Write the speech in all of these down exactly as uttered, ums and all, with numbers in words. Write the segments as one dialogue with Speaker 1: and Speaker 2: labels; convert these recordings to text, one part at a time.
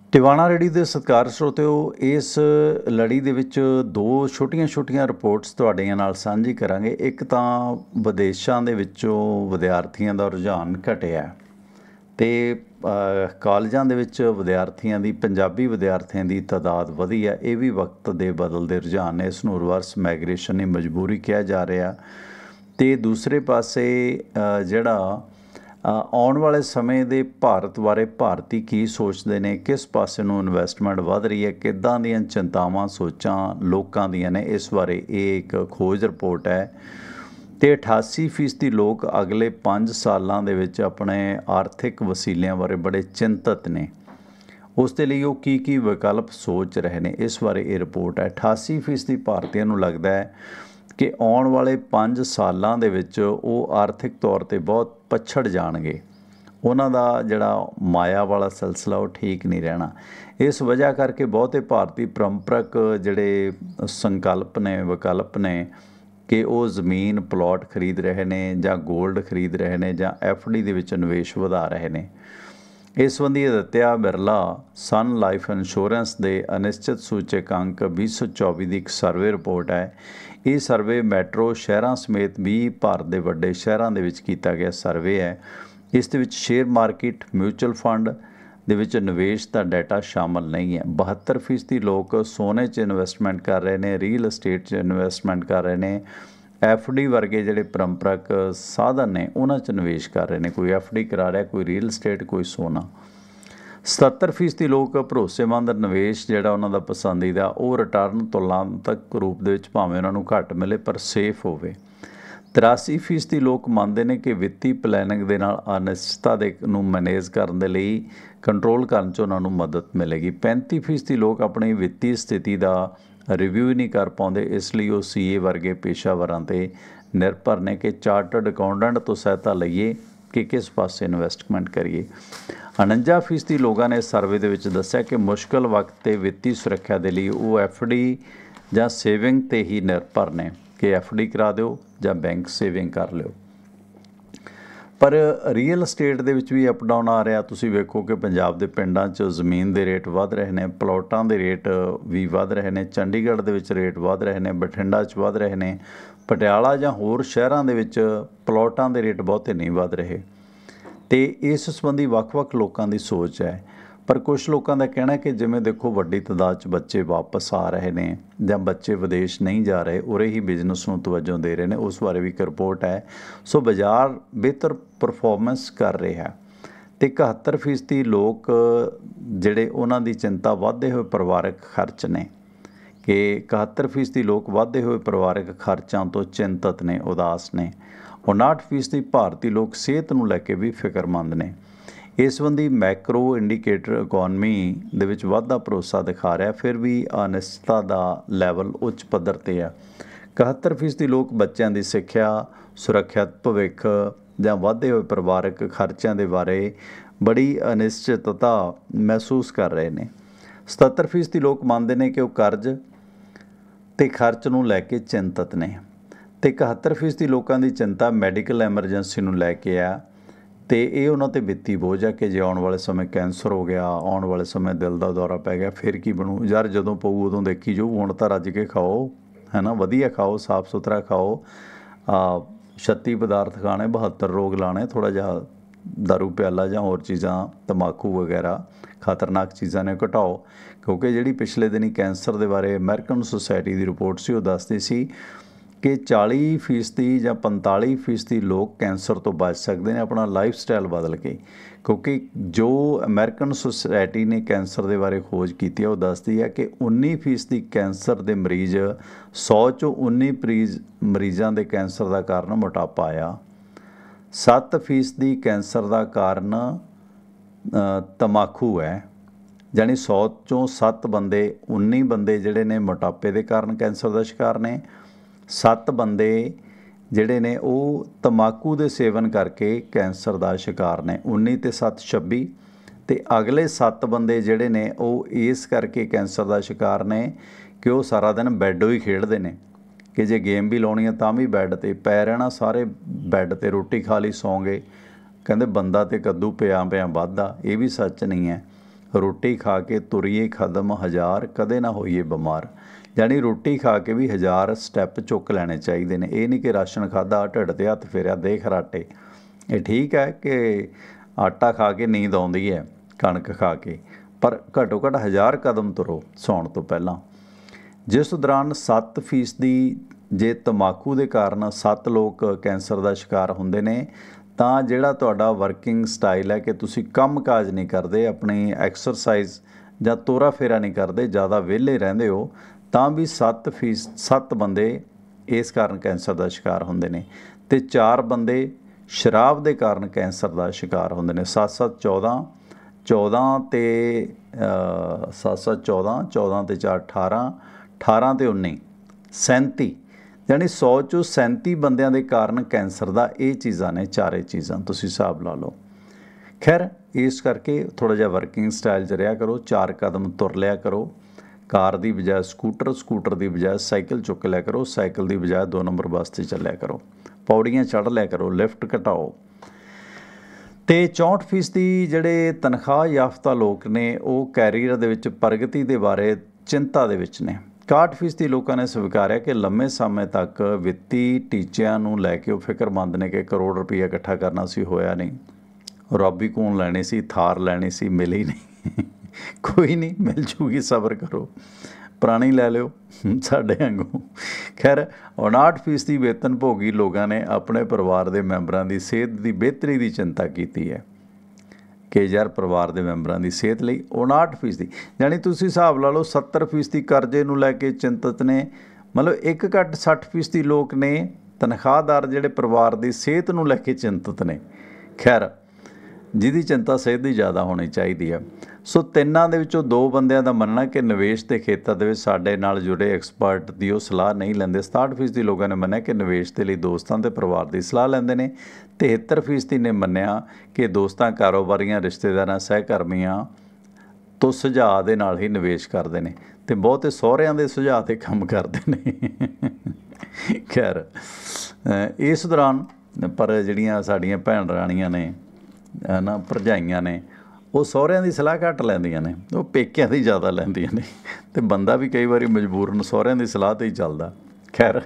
Speaker 1: Tiwana ready ਦੇ ਸਤਿਕਾਰ ਸਰੋਤਿਓ, ਇਸ ਲੜੀ ਦੇ ਵਿੱਚ ਦੋ ਛੋਟੀਆਂ-ਛੋਟੀਆਂ ਰਿਪੋਰਟਸ ਤੁਹਾਡੇ ਨਾਲ ਸਾਂਝੀ ਕਰਾਂਗੇ। ਇੱਕ ਤਾਂ ਵਿਦੇਸ਼ਾਂ ਦੇ ਵਿੱਚੋਂ ਵਿਦਿਆਰਥੀਆਂ ਦਾ ਰੁਝਾਨ ਘਟਿਆ ਤੇ ਕਾਲਜਾਂ ਦੇ ਵਿੱਚ ਵਿਦਿਆਰਥੀਆਂ ਦੀ ਪੰਜਾਬੀ ਵਿਦਿਆਰਥੀਆਂ ਦੀ ਤਾਦਾਦ ਵਧੀ ਹੈ। ਇਹ ਵੀ ਵਕਤ ਦੇ ਬਦਲਦੇ ਰੁਝਾਨ ਨੇ, ਇਸ ਨੂੰ ਰਿਵਰਸ ਮਾਈਗ੍ਰੇਸ਼ਨ ਦੀ ਮਜਬੂਰੀ ਕਿਹਾ ਜਾ ਰਿਹਾ। ਤੇ ਦੂਸਰੇ ਪਾਸੇ ਜਿਹੜਾ ਆਉਣ ਵਾਲੇ ਸਮੇਂ ਦੇ ਭਾਰਤ ਬਾਰੇ ਭਾਰਤੀ ਕੀ ਸੋਚਦੇ ਨੇ, ਕਿਸ ਪਾਸੇ ਨੂੰ ਇਨਵੈਸਟਮੈਂਟ ਵੱਧ ਰਹੀ ਹੈ, ਕਿੱਦਾਂ ਦੀਆਂ ਚਿੰਤਾਵਾਂ ਸੋਚਾਂ ਲੋਕਾਂ ਦੀਆਂ ਨੇ, ਇਸ ਬਾਰੇ ਇਹ ਇੱਕ ਖੋਜ ਰਿਪੋਰਟ ਹੈ। ਤੇ ਅਠਾਸੀ ਫੀਸਦੀ ਲੋਕ ਅਗਲੇ ਪੰਜ ਸਾਲਾਂ ਦੇ ਵਿੱਚ ਆਪਣੇ ਆਰਥਿਕ ਵਸੀਲਿਆਂ ਬਾਰੇ ਬੜੇ ਚਿੰਤਤ ਨੇ। ਉਸ ਦੇ ਲਈ ਉਹ ਕੀ ਕੀ ਵਿਕਲਪ ਸੋਚ ਰਹੇ ਨੇ, ਇਸ ਬਾਰੇ ਇਹ ਰਿਪੋਰਟ ਹੈ। ਅਠਾਸੀ ਫੀਸਦੀ ਭਾਰਤੀਆਂ ਨੂੰ ਲੱਗਦਾ ਹੈ ਕਿ ਆਉਣ ਵਾਲੇ ਪੰਜ ਸਾਲਾਂ ਦੇ ਵਿੱਚ ਉਹ ਆਰਥਿਕ ਤੌਰ 'ਤੇ ਬਹੁਤ ਪਛੜ ਜਾਣਗੇ। ਉਹਨਾਂ ਦਾ ਜਿਹੜਾ ਮਾਇਆ ਵਾਲਾ ਸਿਲਸਿਲਾ ਉਹ ਠੀਕ ਨਹੀਂ ਰਹਿਣਾ। ਇਸ ਵਜ੍ਹਾ ਕਰਕੇ ਬਹੁਤੇ ਭਾਰਤੀ ਪਰੰਪਰਕ ਜਿਹੜੇ ਸੰਕਲਪ ਨੇ, ਵਿਕਲਪ ਨੇ ਕਿ ਉਹ ਜ਼ਮੀਨ ਪਲਾਟ ਖਰੀਦ ਰਹੇ ਨੇ ਜਾਂ ਗੋਲਡ ਖਰੀਦ ਰਹੇ ਨੇ ਜਾਂ ਐਫ ਡੀ ਦੇ ਵਿੱਚ ਨਿਵੇਸ਼ ਵਧਾ ਰਹੇ ਨੇ। ਇਸ ਸੰਬੰਧੀ Aditya Birla Sun Life Insurance ਦੇ ਅਨਿਸ਼ਚਿਤ ਸੂਚਕਾਂਕ ਵੀਹ ਸੌ ਚੌਵੀ ਦੀ ਇੱਕ ਸਰਵੇ ਰਿਪੋਰਟ ਹੈ। ਇਹ ਸਰਵੇ ਮੈਟਰੋ ਸ਼ਹਿਰਾਂ ਸਮੇਤ ਵੀਹ ਭਾਰਤ ਦੇ ਵੱਡੇ ਸ਼ਹਿਰਾਂ ਦੇ ਵਿੱਚ ਕੀਤਾ ਗਿਆ ਸਰਵੇ ਹੈ। ਇਸ ਦੇ ਵਿੱਚ ਸ਼ੇਅਰ ਮਾਰਕੀਟ, ਮਿਊਚੁਅਲ ਫੰਡ ਦੇ ਵਿੱਚ ਨਿਵੇਸ਼ ਦਾ ਡਾਟਾ ਸ਼ਾਮਲ ਨਹੀਂ ਹੈ। ਬਹੱਤਰ ਫੀਸਦੀ ਲੋਕ ਸੋਨੇ 'ਚ ਇਨਵੈਸਟਮੈਂਟ ਕਰ ਰਹੇ ਨੇ, ਰੀਅਲ ਅਸਟੇਟ 'ਚ ਇਨਵੈਸਟਮੈਂਟ ਕਰ ਰਹੇ ਨੇ, ਐਫ ਡੀ ਵਰਗੇ ਜਿਹੜੇ ਪਰੰਪਰਕ ਸਾਧਨ ਨੇ ਉਹਨਾਂ 'ਚ ਨਿਵੇਸ਼ ਕਰ ਰਹੇ ਨੇ। ਕੋਈ ਐਫ ਡੀ ਕਰਾ ਰਿਹਾ, ਕੋਈ ਰੀਅਲ ਅਸਟੇਟ, ਕੋਈ ਸੋਨਾ। ਸਤੱਤਰ ਫੀਸਦੀ ਲੋਕ ਭਰੋਸੇਮੰਦ ਨਿਵੇਸ਼ ਜਿਹੜਾ ਉਹਨਾਂ ਦਾ ਪਸੰਦੀਦਾ ਉਹ ਰਿਟਰਨ ਤੁਲਨਾਤਮਕ ਰੂਪ ਦੇ ਵਿੱਚ ਭਾਵੇਂ ਉਹਨਾਂ ਨੂੰ ਘੱਟ ਮਿਲੇ ਪਰ ਸੇਫ ਹੋਵੇ। ਤਰਾਸੀ ਫੀਸਦੀ ਲੋਕ ਮੰਨਦੇ ਨੇ ਕਿ ਵਿੱਤੀ ਪਲੈਨਿੰਗ ਦੇ ਨਾਲ ਅਨਿਸ਼ਚਿਤਤਾ ਦੇ ਨੂੰ ਮੈਨੇਜ ਕਰਨ ਦੇ ਲਈ ਕੰਟਰੋਲ ਕਰਨ 'ਚ ਉਹਨਾਂ ਨੂੰ ਮਦਦ ਮਿਲੇਗੀ। ਪੈਂਤੀ ਫੀਸਦੀ ਲੋਕ ਆਪਣੀ ਵਿੱਤੀ ਸਥਿਤੀ ਦਾ ਰਿਵਿਊ ਨਹੀਂ ਕਰ ਪਾਉਂਦੇ, ਇਸ ਲਈ ਉਹ ਸੀ ਏ ਵਰਗੇ ਪੇਸ਼ਾਵਰਾਂ 'ਤੇ ਨਿਰਭਰ ਨੇ ਕਿ ਚਾਰਟਰਡ ਅਕਾਊਂਟੈਂਟ ਤੋਂ ਸਹਾਇਤਾ ਲਈਏ ਕਿ ਕਿਸ ਪਾਸੇ ਇਨਵੈਸਟਮੈਂਟ ਕਰੀਏ। ਉਣੰਜਾ ਫੀਸਦੀ ਲੋਕਾਂ ਨੇ ਸਰਵੇ ਦੇ ਵਿੱਚ ਦੱਸਿਆ ਕਿ ਮੁਸ਼ਕਲ ਵਕਤ 'ਤੇ ਵਿੱਤੀ ਸੁਰੱਖਿਆ ਦੇ ਲਈ ਉਹ ਐਫ ਡੀ ਜਾਂ ਸੇਵਿੰਗ 'ਤੇ ਹੀ ਨਿਰਭਰ ਨੇ ਕਿ ਐਫ ਡੀ ਕਰਾ ਦਿਓ ਜਾਂ ਬੈਂਕ ਸੇਵਿੰਗ ਕਰ ਲਿਓ। ਪਰ ਰੀਅਲ ਅਸਟੇਟ ਦੇ ਵਿੱਚ ਵੀ ਅਪ ਡਾਊਨ ਆ ਰਿਹਾ। ਤੁਸੀਂ ਵੇਖੋ ਕਿ ਪੰਜਾਬ ਦੇ ਪਿੰਡਾਂ 'ਚ ਜ਼ਮੀਨ ਦੇ ਰੇਟ ਵੱਧ ਰਹੇ ਨੇ, ਪਲਾਟਾਂ ਦੇ ਰੇਟ ਵੀ ਵੱਧ ਰਹੇ ਨੇ, ਚੰਡੀਗੜ੍ਹ ਦੇ ਵਿੱਚ ਰੇਟ ਵੱਧ ਰਹੇ ਨੇ, ਬਠਿੰਡਾ 'ਚ ਵੱਧ ਰਹੇ ਨੇ, ਪਟਿਆਲਾ ਜਾਂ ਹੋਰ ਸ਼ਹਿਰਾਂ ਦੇ ਵਿੱਚ ਪਲਾਟਾਂ ਦੇ ਰੇਟ ਬਹੁਤੇ ਨਹੀਂ ਵੱਧ ਰਹੇ। ਅਤੇ ਇਸ ਸੰਬੰਧੀ ਵੱਖ-ਵੱਖ ਲੋਕਾਂ ਦੀ ਸੋਚ ਹੈ। ਪਰ ਕੁਛ ਲੋਕਾਂ ਦਾ ਕਹਿਣਾ ਕਿ ਜਿਵੇਂ ਦੇਖੋ ਵੱਡੀ ਤਾਦਾਦ 'ਚ ਬੱਚੇ ਵਾਪਸ ਆ ਰਹੇ ਨੇ ਜਾਂ ਬੱਚੇ ਵਿਦੇਸ਼ ਨਹੀਂ ਜਾ ਰਹੇ, ਉਰੇ ਹੀ ਬਿਜ਼ਨਸ ਨੂੰ ਤਵੱਜੋ ਦੇ ਰਹੇ ਨੇ, ਉਸ ਬਾਰੇ ਵੀ ਇੱਕ ਰਿਪੋਰਟ ਹੈ। ਸੋ ਬਾਜ਼ਾਰ ਬਿਹਤਰ ਪਰਫੋਰਮੈਂਸ ਕਰ ਰਿਹਾ ਅਤੇ ਇਕਹੱਤਰ ਫੀਸਦੀ ਲੋਕ ਜਿਹੜੇ ਉਹਨਾਂ ਦੀ ਚਿੰਤਾ ਵੱਧਦੇ ਹੋਏ ਪਰਿਵਾਰਕ ਖਰਚ ਨੇ ਕਿ ਇਕਹੱਤਰ ਫੀਸਦੀ ਲੋਕ ਵੱਧਦੇ ਹੋਏ ਪਰਿਵਾਰਕ ਖਰਚਾਂ ਤੋਂ ਚਿੰਤਤ ਨੇ, ਉਦਾਸ ਨੇ। ਉਣਾਹਠ ਫੀਸਦੀ ਭਾਰਤੀ ਲੋਕ ਸਿਹਤ ਨੂੰ ਲੈ ਕੇ ਵੀ ਫਿਕਰਮੰਦ ਨੇ। ਇਸ ਸੰਬੰਧੀ ਮੈਕਰੋ ਇੰਡੀਕੇਟਰ ਇਕੋਨਮੀ ਦੇ ਵਿੱਚ ਵਾਧਾ ਭਰੋਸਾ ਦਿਖਾ ਰਿਹਾ, ਫਿਰ ਵੀ ਅਨਿਸ਼ਚਿਤਤਾ ਦਾ ਲੈਵਲ ਉੱਚ ਪੱਧਰ 'ਤੇ ਹੈ। ਇਕਹੱਤਰ ਫੀਸਦੀ ਲੋਕ ਬੱਚਿਆਂ ਦੀ ਸਿੱਖਿਆ, ਸੁਰੱਖਿਅਤ ਭਵਿੱਖ ਜਾਂ ਵਧਦੇ ਹੋਏ ਪਰਿਵਾਰਕ ਖਰਚਿਆਂ ਦੇ ਬਾਰੇ ਬੜੀ ਅਨਿਸ਼ਚਿਤਤਾ ਮਹਿਸੂਸ ਕਰ ਰਹੇ ਨੇ। ਸਤੱਤਰ ਫੀਸਦੀ ਲੋਕ ਮੰਨਦੇ ਨੇ ਕਿ ਉਹ ਕਰਜ਼ ਅਤੇ ਖਰਚ ਨੂੰ ਲੈ ਕੇ ਚਿੰਤਤ ਨੇ ਅਤੇ ਇਕਹੱਤਰ ਫੀਸਦੀ ਲੋਕਾਂ ਦੀ ਚਿੰਤਾ ਮੈਡੀਕਲ ਐਮਰਜੈਂਸੀ ਨੂੰ ਲੈ ਕੇ ਆ ਅਤੇ ਇਹ ਉਹਨਾਂ 'ਤੇ ਵਿੱਤੀ ਬੋਝ ਹੈ ਕਿ ਜੇ ਆਉਣ ਵਾਲੇ ਸਮੇਂ ਕੈਂਸਰ ਹੋ ਗਿਆ, ਆਉਣ ਵਾਲੇ ਸਮੇਂ ਦਿਲ ਦਾ ਦੌਰਾ ਪੈ ਗਿਆ, ਫਿਰ ਕੀ ਬਣੂ। ਯਾਰ ਜਦੋਂ ਪਊ ਉਦੋਂ ਦੇਖੀ ਜਾਊ, ਹੁਣ ਤਾਂ ਰੱਜ ਕੇ ਖਾਓ, ਹੈ ਨਾ, ਵਧੀਆ ਖਾਓ, ਸਾਫ਼ ਸੁਥਰਾ ਖਾਓ, ਛੱਤੀ ਪਦਾਰਥ ਖਾਣੇ, ਬਹੱਤਰ ਰੋਗ ਲਾਣੇ, ਥੋੜ੍ਹਾ ਜਿਹਾ ਦਾਰੂ ਪਿਆਲਾ ਜਾਂ ਹੋਰ ਚੀਜ਼ਾਂ, ਤੰਬਾਕੂ ਵਗੈਰਾ ਖਤਰਨਾਕ ਚੀਜ਼ਾਂ ਨੇ ਘਟਾਓ। ਕਿਉਂਕਿ ਜਿਹੜੀ ਪਿਛਲੇ ਦਿਨੀ ਕੈਂਸਰ ਦੇ ਬਾਰੇ ਅਮਰੀਕਨ ਸੁਸਾਇਟੀ ਦੀ ਰਿਪੋਰਟ ਸੀ ਉਹ ਦੱਸਦੀ ਸੀ ਕਿ ਚਾਲੀ ਫੀਸਦੀ ਜਾਂ ਪੰਤਾਲੀ ਫੀਸਦੀ ਲੋਕ ਕੈਂਸਰ ਤੋਂ ਬਚ ਸਕਦੇ ਨੇ ਆਪਣਾ ਲਾਈਫ ਸਟਾਈਲ ਬਦਲ ਕੇ। ਕਿਉਂਕਿ ਜੋ ਅਮਰੀਕਨ ਸੁਸਾਇਟੀ ਨੇ ਕੈਂਸਰ ਦੇ ਬਾਰੇ ਖੋਜ ਕੀਤੀ ਹੈ ਉਹ ਦੱਸਦੀ ਹੈ ਕਿ ਉੱਨੀ ਫੀਸਦੀ ਕੈਂਸਰ ਦੇ ਮਰੀਜ਼, ਸੌ 'ਚੋਂ ਉੱਨੀ ਮਰੀਜ਼ ਮਰੀਜ਼ਾਂ ਦੇ ਕੈਂਸਰ ਦਾ ਕਾਰਨ ਮੋਟਾਪਾ ਆ। ਸੱਤ ਫੀਸਦੀ ਕੈਂਸਰ ਦਾ ਕਾਰਨ ਤੰਬਾਕੂ ਹੈ। ਜਾਣੀ ਸੌ 'ਚੋਂ ਸੱਤ ਬੰਦੇ, ਉੱਨੀ ਬੰਦੇ ਜਿਹੜੇ ਨੇ ਮੋਟਾਪੇ ਦੇ ਕਾਰਨ ਕੈਂਸਰ ਦਾ ਸ਼ਿਕਾਰ ਨੇ, ਸੱਤ ਬੰਦੇ ਜਿਹੜੇ ਨੇ ਉਹ ਤੰਬਾਕੂ ਦੇ ਸੇਵਨ ਕਰਕੇ ਕੈਂਸਰ ਦਾ ਸ਼ਿਕਾਰ ਨੇ। ਉੱਨੀ ਅਤੇ ਸੱਤ ਛੱਬੀ ਅਤੇ ਅਗਲੇ ਸੱਤ ਬੰਦੇ ਜਿਹੜੇ ਨੇ ਉਹ ਇਸ ਕਰਕੇ ਕੈਂਸਰ ਦਾ ਸ਼ਿਕਾਰ ਨੇ ਕਿ ਉਹ ਸਾਰਾ ਦਿਨ ਬੈੱਡੋਂ ਹੀ ਖੇਡਦੇ ਨੇ ਕਿ ਜੇ ਗੇਮ ਵੀ ਲਾਉਣੀ ਹੈ ਤਾਂ ਵੀ ਬੈੱਡ 'ਤੇ ਪੈ ਰਹਿਣਾ, ਸਾਰੇ ਬੈੱਡ 'ਤੇ ਰੋਟੀ ਖਾ ਲਈ, ਸੌਂ ਗਏ। ਕਹਿੰਦੇ ਬੰਦਾ ਤੇ ਕੱਦੂ ਪਿਆ ਪਿਆ ਵੱਧਦਾ, ਇਹ ਵੀ ਸੱਚ ਨਹੀਂ ਹੈ। ਰੋਟੀ ਖਾ ਕੇ ਤੁਰੀਏ ਕਦਮ ਹਜ਼ਾਰ, ਕਦੇ ਨਾ ਹੋਈਏ ਬਿਮਾਰ। ਜਾਣੀ ਰੋਟੀ ਖਾ ਕੇ ਵੀ ਹਜ਼ਾਰ ਸਟੈਪ ਚੁੱਕ ਲੈਣੇ ਚਾਹੀਦੇ ਨੇ। ਇਹ ਨਹੀਂ ਕਿ ਰਾਸ਼ਨ ਖਾਧਾ ਢਿੱਡ 'ਤੇ ਹੱਥ ਫੇਰਿਆ ਦੇ ਖਰਾਟੇ। ਇਹ ਠੀਕ ਹੈ ਕਿ ਆਟਾ ਖਾ ਕੇ ਨੀਂਦ ਆਉਂਦੀ ਹੈ, ਕਣਕ ਖਾ ਕੇ, ਪਰ ਘੱਟੋ ਘੱਟ ਹਜ਼ਾਰ ਕਦਮ ਤੁਰੋ ਸੌਣ ਤੋਂ ਪਹਿਲਾਂ। ਜਿਸ ਦੌਰਾਨ ਸੱਤ ਫੀਸਦੀ ਜੇ ਤੰਬਾਕੂ ਦੇ ਕਾਰਨ ਸੱਤ ਲੋਕ ਕੈਂਸਰ ਦਾ ਸ਼ਿਕਾਰ ਹੁੰਦੇ ਨੇ, ਤਾਂ ਜਿਹੜਾ ਤੁਹਾਡਾ ਵਰਕਿੰਗ ਸਟਾਈਲ ਹੈ ਕਿ ਤੁਸੀਂ ਕੰਮ ਕਾਜ ਨਹੀਂ ਕਰਦੇ, ਆਪਣੀ ਐਕਸਰਸਾਈਜ਼ ਜਾਂ ਤੋਰਾ ਫੇਰਾ ਨਹੀਂ ਕਰਦੇ, ਜ਼ਿਆਦਾ ਵਿਹਲੇ ਰਹਿੰਦੇ ਹੋ, ਤਾਂ ਵੀ ਸੱਤ ਫੀਸ ਸੱਤ ਬੰਦੇ ਇਸ ਕਾਰਨ ਕੈਂਸਰ ਦਾ ਸ਼ਿਕਾਰ ਹੁੰਦੇ ਨੇ। ਅਤੇ ਚਾਰ ਬੰਦੇ ਸ਼ਰਾਬ ਦੇ ਕਾਰਨ ਕੈਂਸਰ ਦਾ ਸ਼ਿਕਾਰ ਹੁੰਦੇ ਨੇ। ਸੱਤ ਸੱਤ ਚੌਦਾਂ, ਚੌਦਾਂ ਅਤੇ ਸੱਤ ਸੱਤ ਚੌਦਾਂ, ਚੌਦਾਂ ਅਤੇ ਚਾਰ ਅਠਾਰਾਂ, ਅਠਾਰਾਂ ਅਤੇ ਉੱਨੀ ਸੈਂਤੀ, ਯਾਨੀ ਸੌ 'ਚੋਂ ਸੈਂਤੀ ਬੰਦਿਆਂ ਦੇ ਕਾਰਨ ਕੈਂਸਰ ਦਾ ਇਹ ਚੀਜ਼ਾਂ ਨੇ, ਚਾਰੇ ਚੀਜ਼ਾਂ ਤੁਸੀਂ ਹਿਸਾਬ ਲਾ ਲਓ। ਖੈਰ ਇਸ ਕਰਕੇ ਥੋੜ੍ਹਾ ਜਿਹਾ ਵਰਕਿੰਗ ਸਟਾਈਲ 'ਚ ਰਿਹਾ ਕਰੋ, ਚਾਰ ਕਦਮ ਤੁਰ ਲਿਆ ਕਰੋ, ਕਾਰ ਦੀ ਬਜਾਏ ਸਕੂਟਰ, ਸਕੂਟਰ ਦੀ ਬਜਾਏ ਸਾਈਕਲ ਚੁੱਕ ਲਿਆ ਕਰੋ, ਸਾਈਕਲ ਦੀ ਬਜਾਏ ਦੋ ਨੰਬਰ ਬੱਸ 'ਤੇ ਚੱਲਿਆ ਕਰੋ, ਪੌੜੀਆਂ ਚੜ੍ਹ ਲਿਆ ਕਰੋ, ਲਿਫਟ ਘਟਾਓ। ਅਤੇ ਚੌਂਹਠ ਫੀਸਦੀ ਜਿਹੜੇ ਤਨਖਾਹ ਯਾਫਤਾ ਲੋਕ ਨੇ ਉਹ ਕੈਰੀਅਰ ਦੇ ਵਿੱਚ ਪ੍ਰਗਤੀ ਦੇ ਬਾਰੇ ਚਿੰਤਾ ਦੇ ਵਿੱਚ ਨੇ। ਇਕਾਹਠ ਫੀਸਦੀ ਲੋਕਾਂ ਨੇ ਸਵੀਕਾਰਿਆ ਕਿ ਲੰਮੇ ਸਮੇਂ ਤੱਕ ਵਿੱਤੀ ਟੀਚਿਆਂ ਨੂੰ ਲੈ ਕੇ ਉਹ ਫਿਕਰਮੰਦ ਨੇ ਕਿ ਕਰੋੜ ਰੁਪਈਆ ਇਕੱਠਾ ਕਰਨਾ ਸੀ, ਹੋਇਆ ਨਹੀਂ। ਰੋਬੀਕੌਨ ਲੈਣੀ ਸੀ, ਥਾਰ ਲੈਣੀ ਸੀ, ਮਿਲੀ ਨਹੀਂ। ਕੋਈ ਨਹੀਂ, ਮਿਲ ਜੂਗੀ, ਸਬਰ ਕਰੋ, ਪੁਰਾਣੀ ਲੈ ਲਿਓ ਸਾਡੇ ਵਾਂਗੂ। ਖੈਰ ਉਣਾਹਠ ਫੀਸਦੀ ਵੇਤਨ ਭੋਗੀ ਲੋਕਾਂ ਨੇ ਆਪਣੇ ਪਰਿਵਾਰ ਦੇ ਮੈਂਬਰਾਂ ਦੀ ਸਿਹਤ ਦੀ ਬਿਹਤਰੀ ਦੀ ਚਿੰਤਾ ਕੀਤੀ ਹੈ ਕਿ ਯਾਰ ਪਰਿਵਾਰ ਦੇ ਮੈਂਬਰਾਂ ਦੀ ਸਿਹਤ ਲਈ। ਉਣਾਹਠ ਫੀਸਦੀ ਯਾਨੀ ਤੁਸੀਂ ਹਿਸਾਬ ਲਾ ਲਓ ਸੱਤਰ ਫੀਸਦੀ ਕਰਜ਼ੇ ਨੂੰ ਲੈ ਕੇ ਚਿੰਤਤ ਨੇ। ਮਤਲਬ ਇੱਕ ਘੱਟ ਸੱਠ ਫੀਸਦੀ ਲੋਕ ਨੇ ਤਨਖਾਹਦਾਰ ਜਿਹੜੇ ਪਰਿਵਾਰ ਦੀ ਸਿਹਤ ਨੂੰ ਲੈ ਕੇ ਚਿੰਤਤ ਨੇ। ਖੈਰ ਜਿਹਦੀ ਚਿੰਤਾ ਸਿਹਤ ਦੀ ਜ਼ਿਆਦਾ ਹੋਣੀ ਚਾਹੀਦੀ ਹੈ। ਸੋ ਤਿੰਨਾਂ ਦੇ ਵਿੱਚੋਂ ਦੋ ਬੰਦਿਆਂ ਦਾ ਮੰਨਣਾ ਕਿ ਨਿਵੇਸ਼ ਦੇ ਖੇਤਰ ਦੇ ਵਿੱਚ ਸਾਡੇ ਨਾਲ ਜੁੜੇ ਐਕਸਪਰਟ ਦੀ ਉਹ ਸਲਾਹ ਨਹੀਂ ਲੈਂਦੇ। ਸਤਾਹਠ ਫੀਸਦੀ ਲੋਕਾਂ ਨੇ ਮੰਨਿਆ ਕਿ ਨਿਵੇਸ਼ ਦੇ ਲਈ ਦੋਸਤਾਂ ਅਤੇ ਪਰਿਵਾਰ ਦੀ ਸਲਾਹ ਲੈਂਦੇ ਨੇ। ਤਿਹੱਤਰ ਫੀਸਦੀ ਨੇ ਮੰਨਿਆ ਕਿ ਦੋਸਤਾਂ, ਕਾਰੋਬਾਰੀਆਂ, ਰਿਸ਼ਤੇਦਾਰਾਂ, ਸਹਿਕਰਮੀਆਂ ਤੋਂ ਸੁਝਾਅ ਦੇ ਨਾਲ ਹੀ ਨਿਵੇਸ਼ ਕਰਦੇ ਨੇ, ਅਤੇ ਬਹੁਤੇ ਸਹੁਰਿਆਂ ਦੇ ਸੁਝਾਅ 'ਤੇ ਕੰਮ ਕਰਦੇ ਨੇ। ਖੈਰ ਇਸ ਦੌਰਾਨ ਪਰ ਜਿਹੜੀਆਂ ਸਾਡੀਆਂ ਭੈਣ ਰਾਣੀਆਂ ਨੇ ਹੈ ਨਾ, ਭਰਜਾਈਆਂ ਨੇ, ਉਹ ਸਹੁਰਿਆਂ ਦੀ ਸਲਾਹ ਘੱਟ ਲੈਂਦੀਆਂ ਨੇ, ਉਹ ਪੇਕਿਆਂ ਦੀ ਜ਼ਿਆਦਾ ਲੈਂਦੀਆਂ ਨੇ, ਅਤੇ ਬੰਦਾ ਵੀ ਕਈ ਵਾਰੀ ਮਜਬੂਰਨ ਸਹੁਰਿਆਂ ਦੀ ਸਲਾਹ 'ਤੇ ਹੀ ਚੱਲਦਾ। ਖੈਰ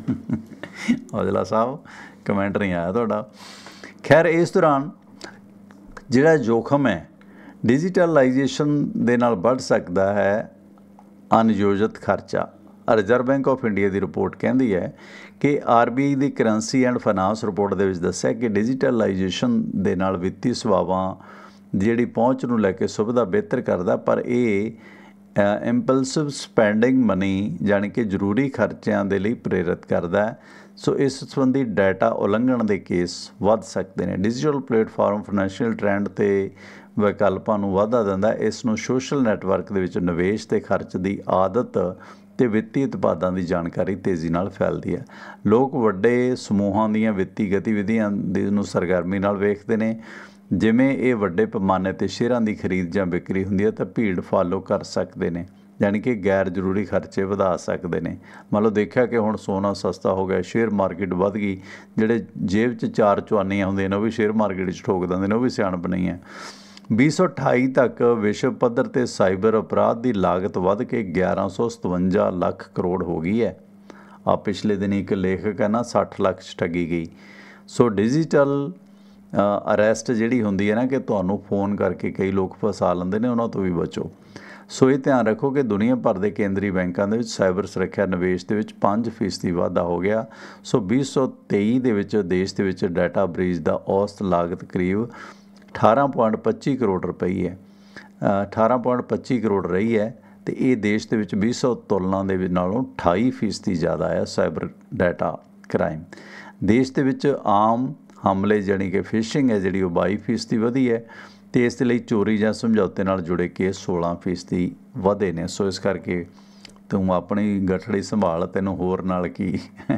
Speaker 1: ਔਜਲਾ ਸਾਹਿਬ ਕਮੈਂਟ ਨਹੀਂ ਆਇਆ ਤੁਹਾਡਾ। ਖੈਰ ਇਸ ਦੌਰਾਨ ਜਿਹੜਾ ਜੋਖਮ ਹੈ ਡਿਜੀਟਲਾਈਜੇਸ਼ਨ ਦੇ ਨਾਲ ਵੱਧ ਸਕਦਾ ਹੈ ਅਨਯੋਜਿਤ ਖਰਚਾ। ਰਿਜ਼ਰਵ ਬੈਂਕ ਆਫ ਇੰਡੀਆ ਦੀ ਰਿਪੋਰਟ ਕਹਿੰਦੀ ਹੈ ਕਿ ਆਰ ਬੀ ਆਈ ਦੀ ਕਰੰਸੀ ਐਂਡ ਫਾਈਨਾਂਸ ਰਿਪੋਰਟ ਦੇ ਵਿੱਚ ਦੱਸਿਆ ਕਿ ਡਿਜੀਟਲਾਈਜੇਸ਼ਨ ਦੇ ਨਾਲ ਵਿੱਤੀ ਸੇਵਾਵਾਂ ਦੀ ਜਿਹੜੀ ਪਹੁੰਚ ਨੂੰ ਲੈ ਕੇ ਸੁਵਿਧਾ ਬਿਹਤਰ ਕਰਦਾ, ਪਰ ਇਹ ਇੰਪਲਸਿਵ ਸਪੈਂਡਿੰਗ ਮਨੀ ਜਾਣੀ ਕਿ ਜ਼ਰੂਰੀ ਖਰਚਿਆਂ ਦੇ ਲਈ ਪ੍ਰੇਰਿਤ ਕਰਦਾ ਹੈ। ਸੋ ਇਸ ਸੰਬੰਧੀ ਡਾਟਾ ਉਲੰਘਣ ਦੇ ਕੇਸ ਵੱਧ ਸਕਦੇ ਨੇ। ਡਿਜੀਟਲ ਪਲੇਟਫਾਰਮ ਫਾਈਨੈਂਸ਼ੀਅਲ ਟ੍ਰੈਂਡ ਅਤੇ ਵਿਕਲਪਾਂ ਨੂੰ ਵਾਧਾ ਦਿੰਦਾ। ਇਸ ਨੂੰ ਸੋਸ਼ਲ ਨੈਟਵਰਕ ਦੇ ਵਿੱਚ ਨਿਵੇਸ਼ ਅਤੇ ਖਰਚ ਦੀ ਆਦਤ ਅਤੇ ਵਿੱਤੀ ਉਤਪਾਦਾਂ ਦੀ ਜਾਣਕਾਰੀ ਤੇਜ਼ੀ ਨਾਲ ਫੈਲਦੀ ਹੈ। ਲੋਕ ਵੱਡੇ ਸਮੂਹਾਂ ਦੀਆਂ ਵਿੱਤੀ ਗਤੀਵਿਧੀਆਂ ਦੀ ਨੂੰ ਸਰਗਰਮੀ ਨਾਲ ਵੇਖਦੇ ਨੇ। ਜਿਵੇਂ ਇਹ ਵੱਡੇ ਪੈਮਾਨੇ 'ਤੇ ਸ਼ੇਅਰਾਂ ਦੀ ਖਰੀਦ ਜਾਂ ਵਿਕਰੀ ਹੁੰਦੀ ਹੈ ਤਾਂ ਭੀੜ ਫਾਲੋ ਕਰ ਸਕਦੇ ਨੇ, ਯਾਨੀ ਕਿ ਗੈਰ ਜ਼ਰੂਰੀ ਖਰਚੇ ਵਧਾ ਸਕਦੇ ਨੇ। ਮੰਨ ਲਓ ਦੇਖਿਆ ਕਿ ਹੁਣ ਸੋਨਾ ਸਸਤਾ ਹੋ ਗਿਆ, ਸ਼ੇਅਰ ਮਾਰਕੀਟ ਵੱਧ ਗਈ, ਜਿਹੜੇ ਜੇਬ 'ਚ ਚਾਰ ਚੁਆਨੀਆਂ ਹੁੰਦੀਆਂ ਨੇ ਉਹ ਵੀ ਸ਼ੇਅਰ ਮਾਰਕੀਟ 'ਚ ਠੋਕ ਦਿੰਦੇ ਨੇ, ਉਹ ਵੀ ਸਿਆਣਪ ਨਹੀਂ ਹੈ। ਵੀਹ ਸੌ ਅਠਾਈ ਤੱਕ ਵਿਸ਼ਵ ਪੱਧਰ 'ਤੇ ਸਾਈਬਰ ਅਪਰਾਧ ਦੀ ਲਾਗਤ ਵੱਧ ਕੇ ਗਿਆਰਾਂ ਸੌ ਸਤਵੰਜਾ ਲੱਖ ਕਰੋੜ ਹੋ ਗਈ ਹੈ। ਆ ਪਿਛਲੇ ਦਿਨ ਇੱਕ ਲੇਖਕ ਹੈ ਨਾ ਸੱਠ ਲੱਖ 'ਚ ਠੱਗੀ ਗਈ। ਸੋ ਡਿਜੀਟਲ ਅਰੈਸਟ ਜਿਹੜੀ ਹੁੰਦੀ ਹੈ ਨਾ ਕਿ ਤੁਹਾਨੂੰ ਫ਼ੋਨ ਕਰਕੇ ਕਈ ਲੋਕ ਫਸਾ ਲੈਂਦੇ ਨੇ, ਉਹਨਾਂ ਤੋਂ ਵੀ ਬਚੋ। ਸੋ ਇਹ ਧਿਆਨ ਰੱਖੋ ਕਿ ਦੁਨੀਆ ਭਰ ਦੇ ਕੇਂਦਰੀ ਬੈਂਕਾਂ ਦੇ ਵਿੱਚ ਸਾਈਬਰ ਸੁਰੱਖਿਆ ਨਿਵੇਸ਼ ਦੇ ਵਿੱਚ ਪੰਜ ਫੀਸਦੀ ਵਾਧਾ ਹੋ ਗਿਆ। ਸੋ ਵੀਹ ਸੌ ਤੇਈ ਦੇ ਵਿੱਚ ਦੇਸ਼ ਦੇ ਵਿੱਚ ਡਾਟਾ ਬ੍ਰੀਚ ਦਾ ਔਸਤ ਲਾਗਤ ਕਰੀਬ ਅਠਾਰਾਂ ਪੁਆਇੰਟ ਪੱਚੀ ਕਰੋੜ ਰੁਪਏ ਹੈ ਅਠਾਰਾਂ ਪੁਆਇੰਟ ਪੱਚੀ ਕਰੋੜ ਰਹੀ ਹੈ, ਅਤੇ ਇਹ ਦੇਸ਼ ਦੇ ਵਿੱਚ ਵੀਹ ਸੌ ਤੁਲਨਾ ਦੇ ਵਿੱਚ ਨਾਲੋਂ ਅਠਾਈ ਫੀਸਦੀ ਜ਼ਿਆਦਾ ਹੈ। ਸਾਈਬਰ ਡਾਟਾ ਕ੍ਰਾਈਮ ਦੇਸ਼ ਦੇ ਵਿੱਚ ਆਮ ਹਮਲੇ ਜਾਣੀ ਕਿ ਫਿਸ਼ਿੰਗ ਹੈ ਜਿਹੜੀ ਉਹ ਬਾਈ ਫੀਸਦੀ ਵਧੀ ਹੈ, ਅਤੇ ਇਸ ਦੇ ਲਈ ਚੋਰੀ ਜਾਂ ਸਮਝੌਤੇ ਨਾਲ ਜੁੜੇ ਕੇਸ ਸੋਲਾਂ ਫੀਸਦੀ ਵਧੇ ਨੇ। ਸੋ ਇਸ ਕਰਕੇ ਤੂੰ ਆਪਣੀ ਗਠੜੀ ਸੰਭਾਲ, ਤੈਨੂੰ ਹੋਰ ਨਾਲ ਕੀ।